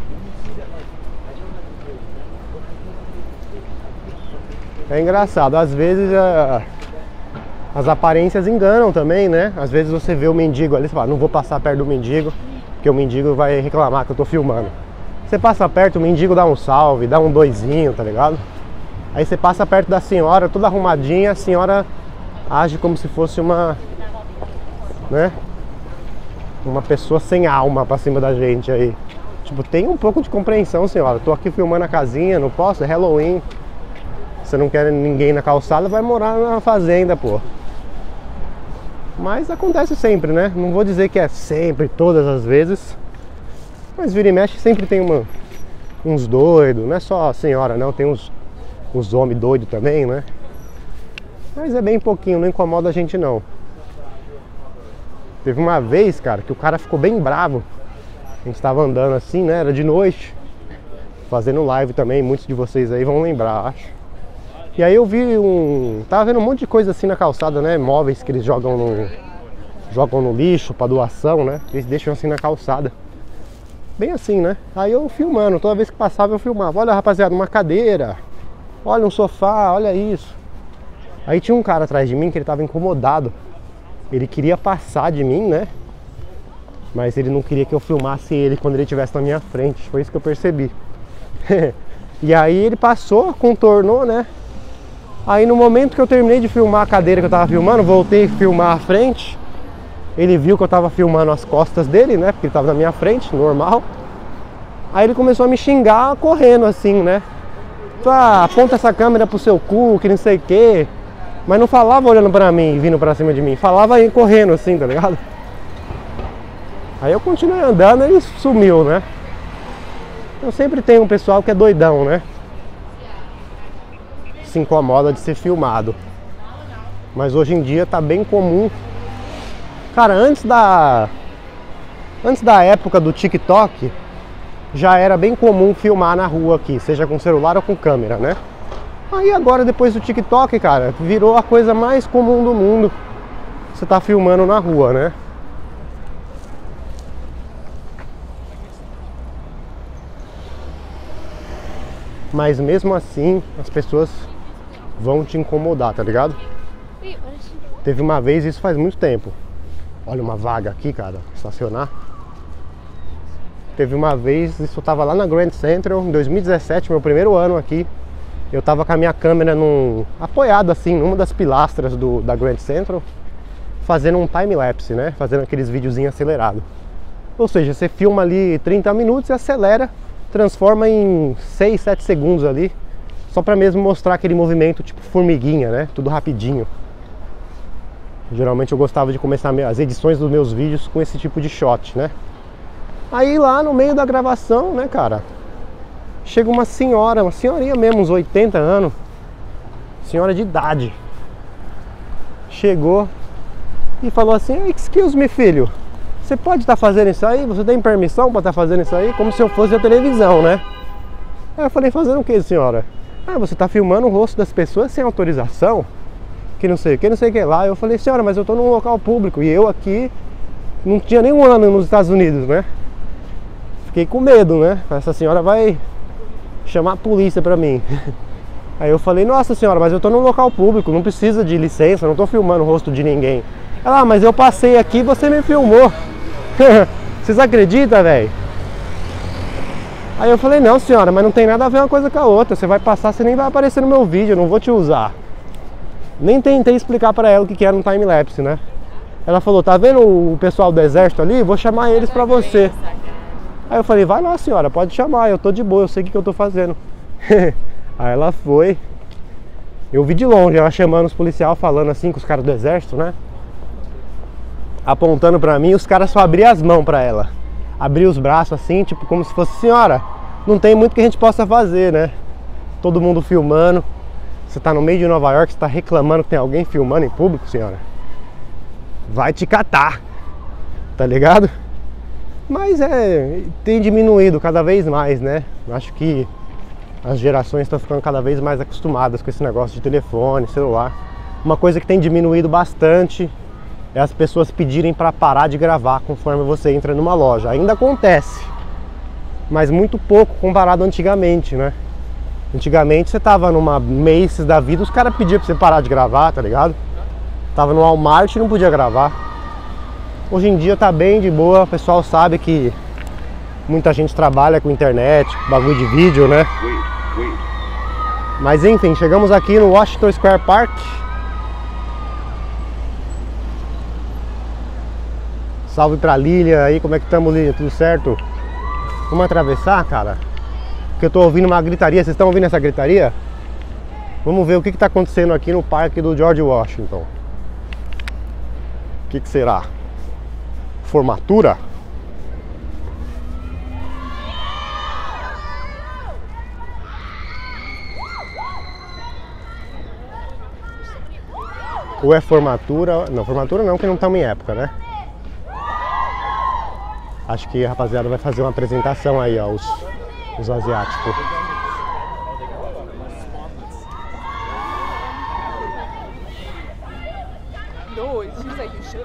É engraçado, às vezes as aparências enganam também, né? Às vezes você vê o mendigo ali, você fala, não vou passar perto do mendigo, porque o mendigo vai reclamar que eu tô filmando. Você passa perto, o mendigo dá um salve, dá um doisinho, tá ligado? Aí você passa perto da senhora, toda arrumadinha, a senhora age como se fosse uma, né? Uma pessoa sem alma pra cima da gente aí. Tipo, tem um pouco de compreensão, senhora. Eu tô aqui filmando a casinha, não posso, é Halloween. Você não quer ninguém na calçada, vai morar na fazenda, pô. Mas acontece sempre, né? Não vou dizer que é sempre, todas as vezes. Mas vira e mexe sempre tem uns doidos. Não é só a senhora, não. Tem uns homens doidos também, né? Mas é bem pouquinho, não incomoda a gente, não. Teve uma vez, cara, que o cara ficou bem bravo. A gente tava andando assim, né? Era de noite, fazendo live também. Muitos de vocês aí vão lembrar, acho. E aí eu vi tava vendo um monte de coisa assim na calçada, né? Móveis que eles jogam no lixo pra doação, né? Eles deixam assim na calçada. Bem assim, né? Aí eu filmando, toda vez que passava eu filmava. Olha, rapaziada, uma cadeira. Olha um sofá, olha isso. Aí tinha um cara atrás de mim que ele tava incomodado. Ele queria passar de mim, né? Mas ele não queria que eu filmasse ele quando ele estivesse na minha frente. Foi isso que eu percebi. E aí ele passou, contornou, né? Aí no momento que eu terminei de filmar a cadeira que eu tava filmando, voltei a filmar a frente. Ele viu que eu tava filmando as costas dele, né? Porque ele tava na minha frente, normal. Aí ele começou a me xingar correndo assim, né? Ah, aponta essa câmera pro seu cu, que não sei o quê. Mas não falava olhando pra mim, vindo pra cima de mim. Falava aí correndo assim, tá ligado? Aí eu continuei andando e ele sumiu, né? Eu sempre tenho um pessoal que é doidão, né? Se incomoda de ser filmado. Mas hoje em dia tá bem comum. Cara, antes da época do TikTok, já era bem comum filmar na rua aqui, seja com celular ou com câmera, né? Aí agora, depois do TikTok, cara, virou a coisa mais comum do mundo. Você tá filmando na rua, né? Mas mesmo assim, as pessoas vão te incomodar, tá ligado? Teve uma vez, isso faz muito tempo. Olha uma vaga aqui, cara, estacionar. Teve uma vez, isso eu tava lá na Grand Central, em 2017, meu primeiro ano aqui. Eu tava com a minha câmera apoiado assim, numa das pilastras da Grand Central, fazendo um time-lapse, né? Fazendo aqueles videozinhos acelerados. Ou seja, você filma ali 30 minutos e acelera, transforma em 6, 7 segundos ali, só pra mesmo mostrar aquele movimento tipo formiguinha, né? Tudo rapidinho. Geralmente eu gostava de começar as edições dos meus vídeos com esse tipo de shot, né? Aí lá no meio da gravação, né, cara, chega uma senhorinha mesmo, uns 80 anos, senhora de idade. Chegou e falou assim: excuse me, filho, você pode estar fazendo isso aí? Você tem permissão para estar fazendo isso aí? Como se eu fosse a televisão, né? Aí eu falei: fazendo o que, senhora? Ah, você tá filmando o rosto das pessoas sem autorização? Que não sei o que, não sei o que lá. Eu falei: senhora, mas eu tô num local público e eu aqui não tinha nenhum ano nos Estados Unidos, né? Fiquei com medo, né? Essa senhora vai chamar a polícia pra mim. Aí eu falei: nossa senhora, mas eu tô num local público, não precisa de licença, não tô filmando o rosto de ninguém. Ela: mas eu passei aqui e você me filmou. Vocês acreditam, velho? Aí eu falei: não, senhora, mas não tem nada a ver uma coisa com a outra. Você vai passar, você nem vai aparecer no meu vídeo, eu não vou te usar. Nem tentei explicar pra ela o que era um time-lapse, né? Ela falou: tá vendo o pessoal do exército ali? Vou chamar eles pra você. Aí eu falei: vai lá, senhora, pode chamar, eu tô de boa, eu sei o que eu tô fazendo. Aí ela foi. Eu vi de longe ela chamando os policiais, falando assim com os caras do exército, né? Apontando pra mim, os caras só abriam as mãos pra ela. Abriam os braços assim, tipo como se fosse: senhora, não tem muito que a gente possa fazer, né? Todo mundo filmando. Você tá no meio de Nova York, você tá reclamando que tem alguém filmando em público, senhora? Vai te catar, tá ligado? Mas tem diminuído cada vez mais, né? Acho que as gerações estão ficando cada vez mais acostumadas com esse negócio de telefone, celular. Uma coisa que tem diminuído bastante é as pessoas pedirem para parar de gravar conforme você entra numa loja. Ainda acontece, mas muito pouco comparado antigamente, né? Antigamente você tava numa Macy's da vida, os caras pediam pra você parar de gravar, tá ligado? Tava no Walmart e não podia gravar. Hoje em dia tá bem de boa, o pessoal sabe que muita gente trabalha com internet, bagulho de vídeo, né? Mas enfim, chegamos aqui no Washington Square Park. Salve pra Lilian aí, como é que estamos, Lilian? Tudo certo? Vamos atravessar, cara? Porque eu tô ouvindo uma gritaria, vocês estão ouvindo essa gritaria? Vamos ver o que tá acontecendo aqui no parque do George Washington. O que será? Formatura? Ou é formatura? Não, formatura não, porque não estamos em época, né? Acho que a rapaziada vai fazer uma apresentação aí, ó, os asiáticos. No, it seems like you should.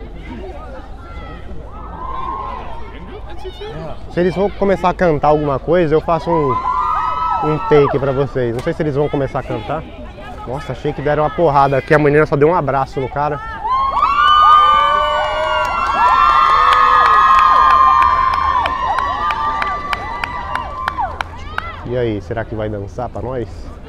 Se eles vão começar a cantar alguma coisa, eu faço um take pra vocês. Não sei se eles vão começar a cantar. Nossa, achei que deram uma porrada aqui. A menina só deu um abraço no cara. E aí, será que vai dançar pra nós?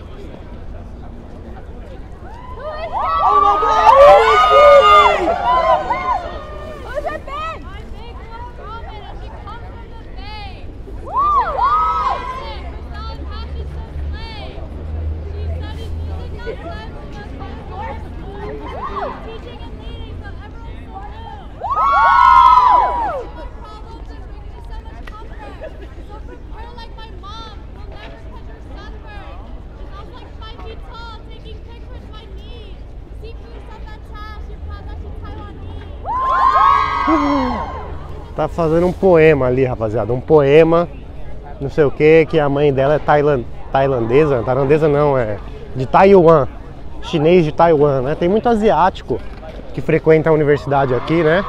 Tá fazendo um poema ali, rapaziada. Um poema, não sei o que a mãe dela é tailandesa. Tailandesa não, é de Taiwan. Chinês de Taiwan, né? Tem muito asiático que frequenta a universidade aqui, né?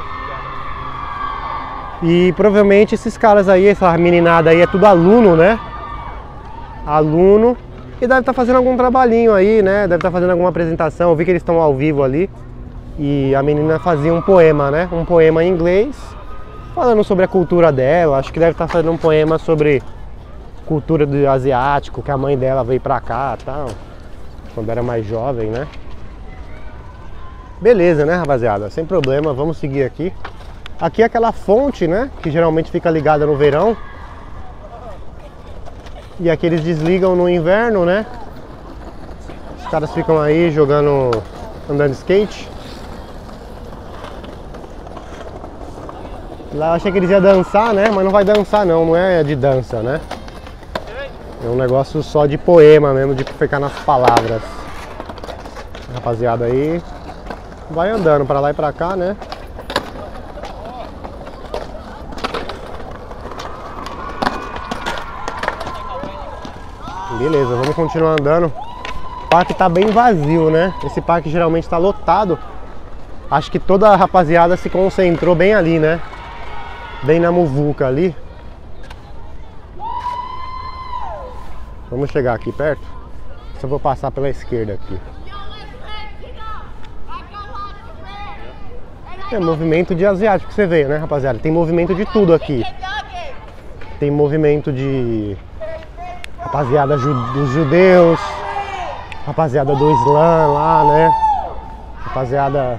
E provavelmente esses caras aí, essa meninada aí é tudo aluno, né? Aluno. E deve estar fazendo algum trabalhinho aí, né? Deve estar fazendo alguma apresentação. Eu vi que eles estão ao vivo ali. E a menina fazia um poema, né? Um poema em inglês, falando sobre a cultura dela. Acho que deve estar fazendo um poema sobre cultura do asiático, que a mãe dela veio pra cá e tal, quando era mais jovem, né? Beleza, né, rapaziada? Sem problema, vamos seguir aqui. Aqui é aquela fonte, né? Que geralmente fica ligada no verão. E aqui eles desligam no inverno, né? Os caras ficam aí jogando, andando de skate. Lá eu achei que eles iam dançar, né? Mas não vai dançar não, não é de dança, né? É um negócio só de poema mesmo, de ficar nas palavras. A rapaziada aí vai andando pra lá e pra cá, né? Beleza, vamos continuar andando. O parque tá bem vazio, né? Esse parque geralmente tá lotado. Acho que toda a rapaziada se concentrou bem ali, né? Bem na muvuca ali. Vamos chegar aqui perto. Só vou passar pela esquerda aqui. É movimento de asiático que você vê, né, rapaziada? Tem movimento de tudo aqui. Tem movimento de rapaziada dos judeus, rapaziada do Islã lá, né? Rapaziada...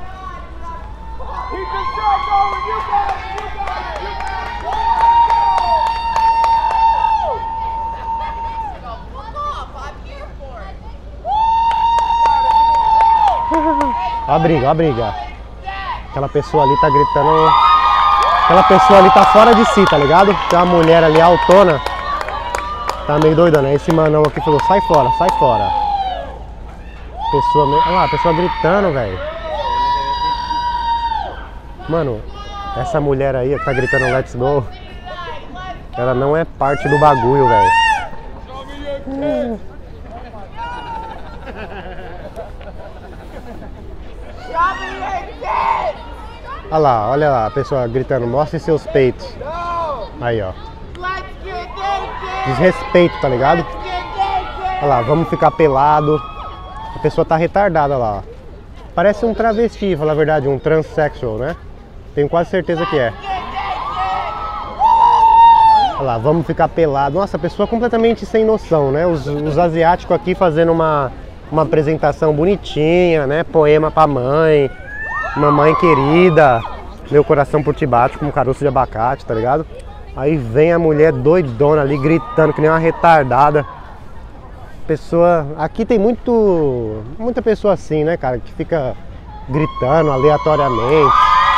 Ó a briga, ó a briga. Aquela pessoa ali tá gritando. Aquela pessoa ali tá fora de si, tá ligado? Tem uma mulher ali altona. Tá meio doidona. Esse manão aqui falou, sai fora, sai fora. Pessoa meio... Olha lá, a pessoa gritando, velho. Mano, essa mulher aí que tá gritando let's go, ela não é parte do bagulho, velho. Olha lá, a pessoa gritando, mostre seus peitos. Aí, ó. Desrespeito, tá ligado? Olha lá, vamos ficar pelado. A pessoa tá retardada lá, ó. Parece um travesti, falar a verdade, um transsexual, né? Tenho quase certeza que é. Olha lá, vamos ficar pelado. Nossa, a pessoa completamente sem noção, né? Os asiáticos aqui fazendo uma apresentação bonitinha, né? Poema pra mãe. Mamãe querida, meu coração por ti bate como um caroço de abacate, tá ligado? Aí vem a mulher doidona ali gritando que nem uma retardada. Pessoa... Aqui tem muita pessoa assim, né, cara? Que fica gritando aleatoriamente.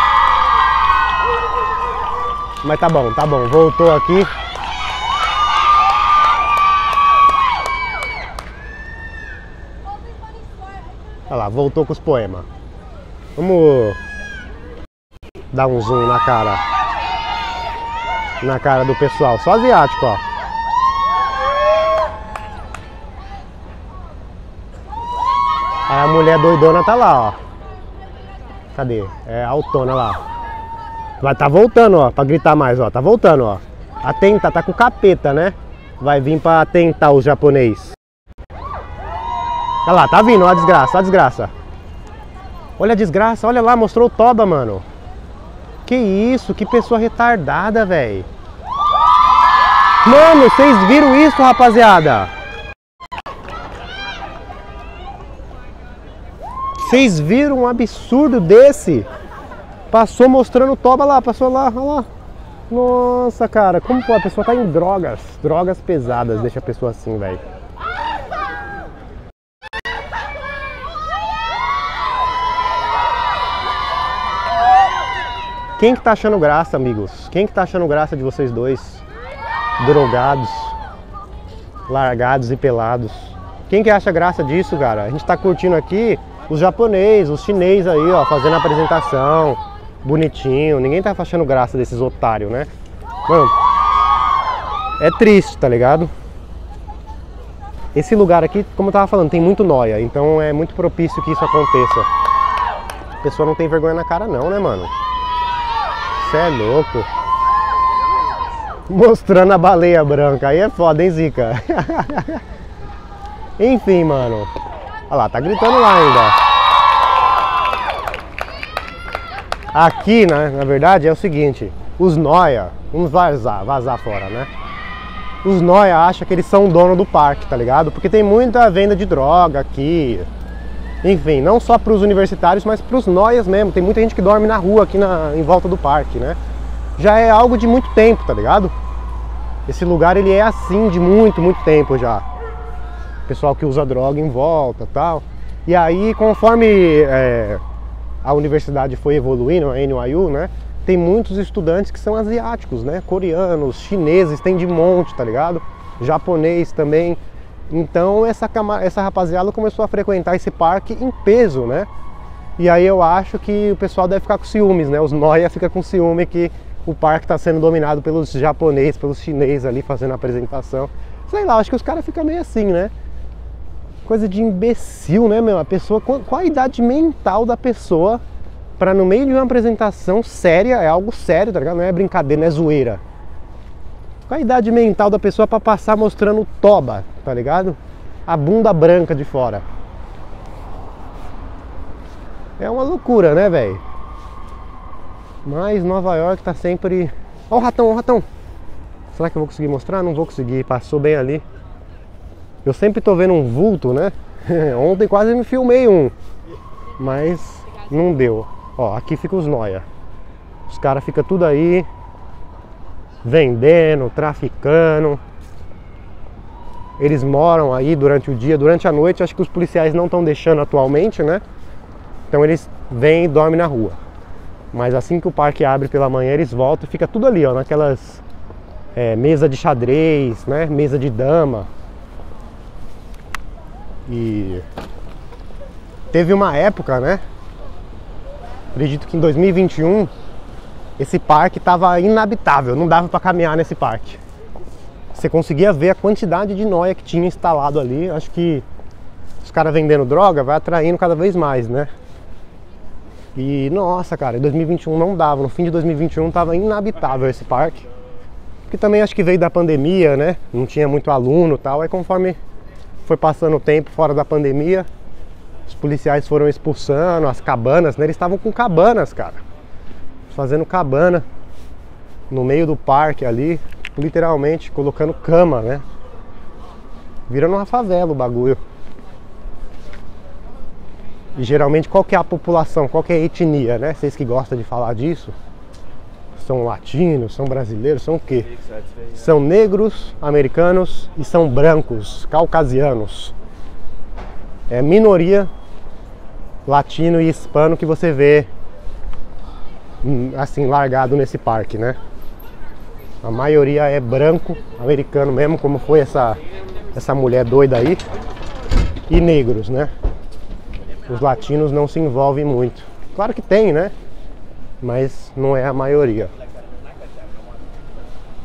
Mas tá bom, voltou aqui. Olha lá, voltou com os poemas. Vamos dar um zoom na cara. na cara do pessoal. Só asiático, ó. Aí a mulher doidona tá lá, ó. Cadê? É a autona lá. Vai tá voltando, ó, pra gritar mais, ó. Tá voltando, ó. Atenta, tá com capeta, né? Vai vir pra atentar o japonês. Olha lá, tá vindo, ó a desgraça, ó a desgraça. Olha a desgraça, olha lá, mostrou o toba, mano. Que isso, que pessoa retardada, velho. Mano, vocês viram isso, rapaziada? Vocês viram um absurdo desse? Passou mostrando o toba lá, passou lá, olha lá. Nossa, cara, como a pessoa tá em drogas. Drogas pesadas, deixa a pessoa assim, velho. Quem que tá achando graça, amigos? Quem que tá achando graça de vocês dois? Drogados, largados e pelados. Quem que acha graça disso, cara? A gente tá curtindo aqui os japoneses, os chineses aí, ó, fazendo a apresentação, bonitinho. Ninguém tá achando graça desses otários, né? Mano, é triste, tá ligado? Esse lugar aqui, como eu tava falando, tem muito nóia, então é muito propício que isso aconteça. A pessoa não tem vergonha na cara não, né, mano? Você é louco. Mostrando a baleia branca, aí é foda, hein, Zica? Enfim, mano. Olha lá, tá gritando lá ainda. Aqui, né, na verdade, é o seguinte. Os nóia, vamos vazar fora, né? Os nóia acham que eles são o dono do parque, tá ligado? Porque tem muita venda de droga aqui. Enfim, não só para os universitários, mas para os noias mesmo. Tem muita gente que dorme na rua aqui em volta do parque, né? Já é algo de muito tempo, tá ligado? Esse lugar ele é assim de muito tempo já. Pessoal que usa droga em volta e tal. E aí, conforme a universidade foi evoluindo, a NYU, né? Tem muitos estudantes que são asiáticos, né? Coreanos, chineses, tem de monte, tá ligado? Japonês também. Então essa rapaziada começou a frequentar esse parque em peso, né? E aí eu acho que o pessoal deve ficar com ciúmes, né? Os nóia ficam com ciúme que o parque está sendo dominado pelos japoneses, pelos chineses ali fazendo a apresentação. Sei lá, acho que os caras ficam meio assim, né? Coisa de imbecil, né, meu? A pessoa, qual a idade mental da pessoa para no meio de uma apresentação séria, é algo sério, tá ligado? Não é brincadeira, não é zoeira. Qual a idade mental da pessoa para passar mostrando o toba, tá ligado? A bunda branca de fora. É uma loucura, né, velho? Mas Nova York tá sempre... Ó o ratão, ó o ratão! Será que eu vou conseguir mostrar? Não vou conseguir, passou bem ali. Eu sempre tô vendo um vulto, né? Ontem quase me filmei um, mas não deu. Ó, aqui fica os nóia. Os caras ficam tudo aí vendendo, traficando. Eles moram aí durante o dia, durante a noite. Acho que os policiais não estão deixando atualmente, né? Então eles vêm e dormem na rua. Mas assim que o parque abre pela manhã, eles voltam e fica tudo ali, ó, naquelas mesa de xadrez, né? Mesa de dama. E teve uma época, né? Acredito que em 2021 esse parque estava inabitável, não dava para caminhar nesse parque. Você conseguia ver a quantidade de nóia que tinha instalado ali. Acho que os caras vendendo droga vai atraindo cada vez mais, né? E nossa, cara, em 2021 não dava. No fim de 2021 estava inabitável esse parque. Porque também acho que veio da pandemia, né? Não tinha muito aluno e tal. Aí conforme foi passando o tempo fora da pandemia, os policiais foram expulsando as cabanas, né? Eles estavam com cabanas, cara. Fazendo cabana no meio do parque ali, literalmente colocando cama, né? Virando uma favela o bagulho. E geralmente qual que é a população, qual que é a etnia, né? Vocês que gostam de falar disso. São latinos, são brasileiros, são o quê? São negros, americanos e são brancos, caucasianos. É minoria latino e hispano que você vê assim largado nesse parque, né? A maioria é branco, americano mesmo, como foi essa mulher doida aí, e negros, né? Os latinos não se envolvem muito. Claro que tem, né? Mas não é a maioria.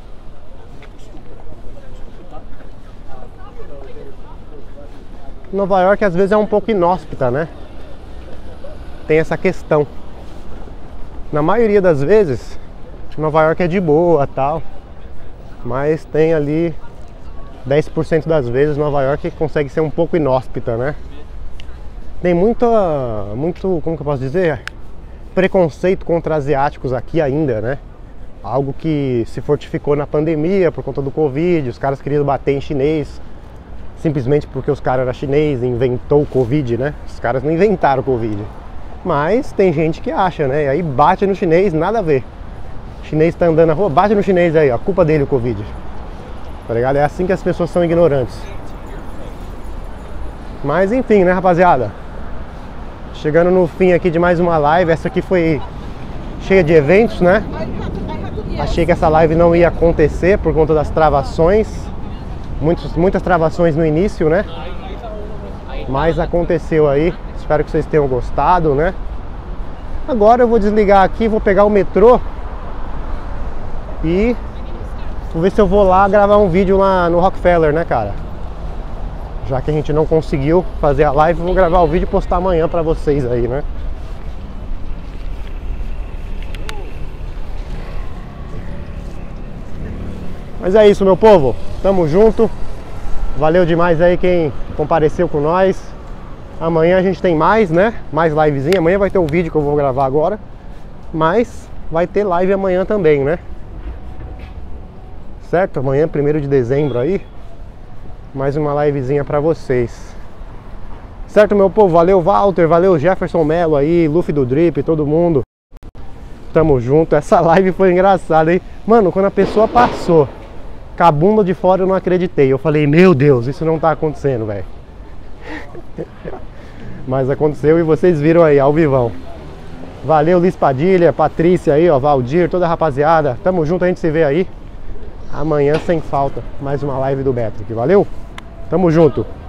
Nova York às vezes é um pouco inóspita, né? Tem essa questão. Na maioria das vezes, Nova York é de boa, tal. Mas tem ali 10% das vezes Nova York consegue ser um pouco inóspita, né? Tem muito, como que eu posso dizer? Preconceito contra asiáticos aqui ainda, né? Algo que se fortificou na pandemia por conta do Covid. Os caras queriam bater em chinês simplesmente porque os caras eram chinês e inventou o Covid, né? Os caras não inventaram o Covid. Mas tem gente que acha, né? E aí bate no chinês, nada a ver. O chinês tá andando na rua, bate no chinês aí, ó. Culpa dele o Covid. Tá ligado? É assim que as pessoas são ignorantes. Mas enfim, né, rapaziada? Chegando no fim aqui de mais uma live. Essa aqui foi cheia de eventos, né? Achei que essa live não ia acontecer por conta das travações. Muitas travações no início, né? Mas aconteceu aí. Espero que vocês tenham gostado, né? Agora eu vou desligar aqui, vou pegar o metrô e vou ver se eu vou lá gravar um vídeo lá no Rockefeller, né, cara? Já que a gente não conseguiu fazer a live, vou gravar o vídeo e postar amanhã pra vocês aí, né? Mas é isso, meu povo. Tamo junto. Valeu demais aí quem compareceu com nós. Amanhã a gente tem mais, né? Mais livezinha. Amanhã vai ter um vídeo que eu vou gravar agora. Mas vai ter live amanhã também, né? Certo? Amanhã, 1º de dezembro aí. Mais uma livezinha pra vocês. Certo, meu povo? Valeu, Walter. Valeu, Jefferson Melo aí. Luffy do Drip, todo mundo. Tamo junto. Essa live foi engraçada, hein? Mano, quando a pessoa passou com a bunda de fora, eu não acreditei. Eu falei, meu Deus, isso não tá acontecendo, velho. Mas aconteceu e vocês viram aí, ao vivão. Valeu, Liz Padilha, Patrícia aí, ó, Valdir, toda a rapaziada. Tamo junto, a gente se vê aí amanhã sem falta. Mais uma live do Beto aqui, valeu? Tamo junto.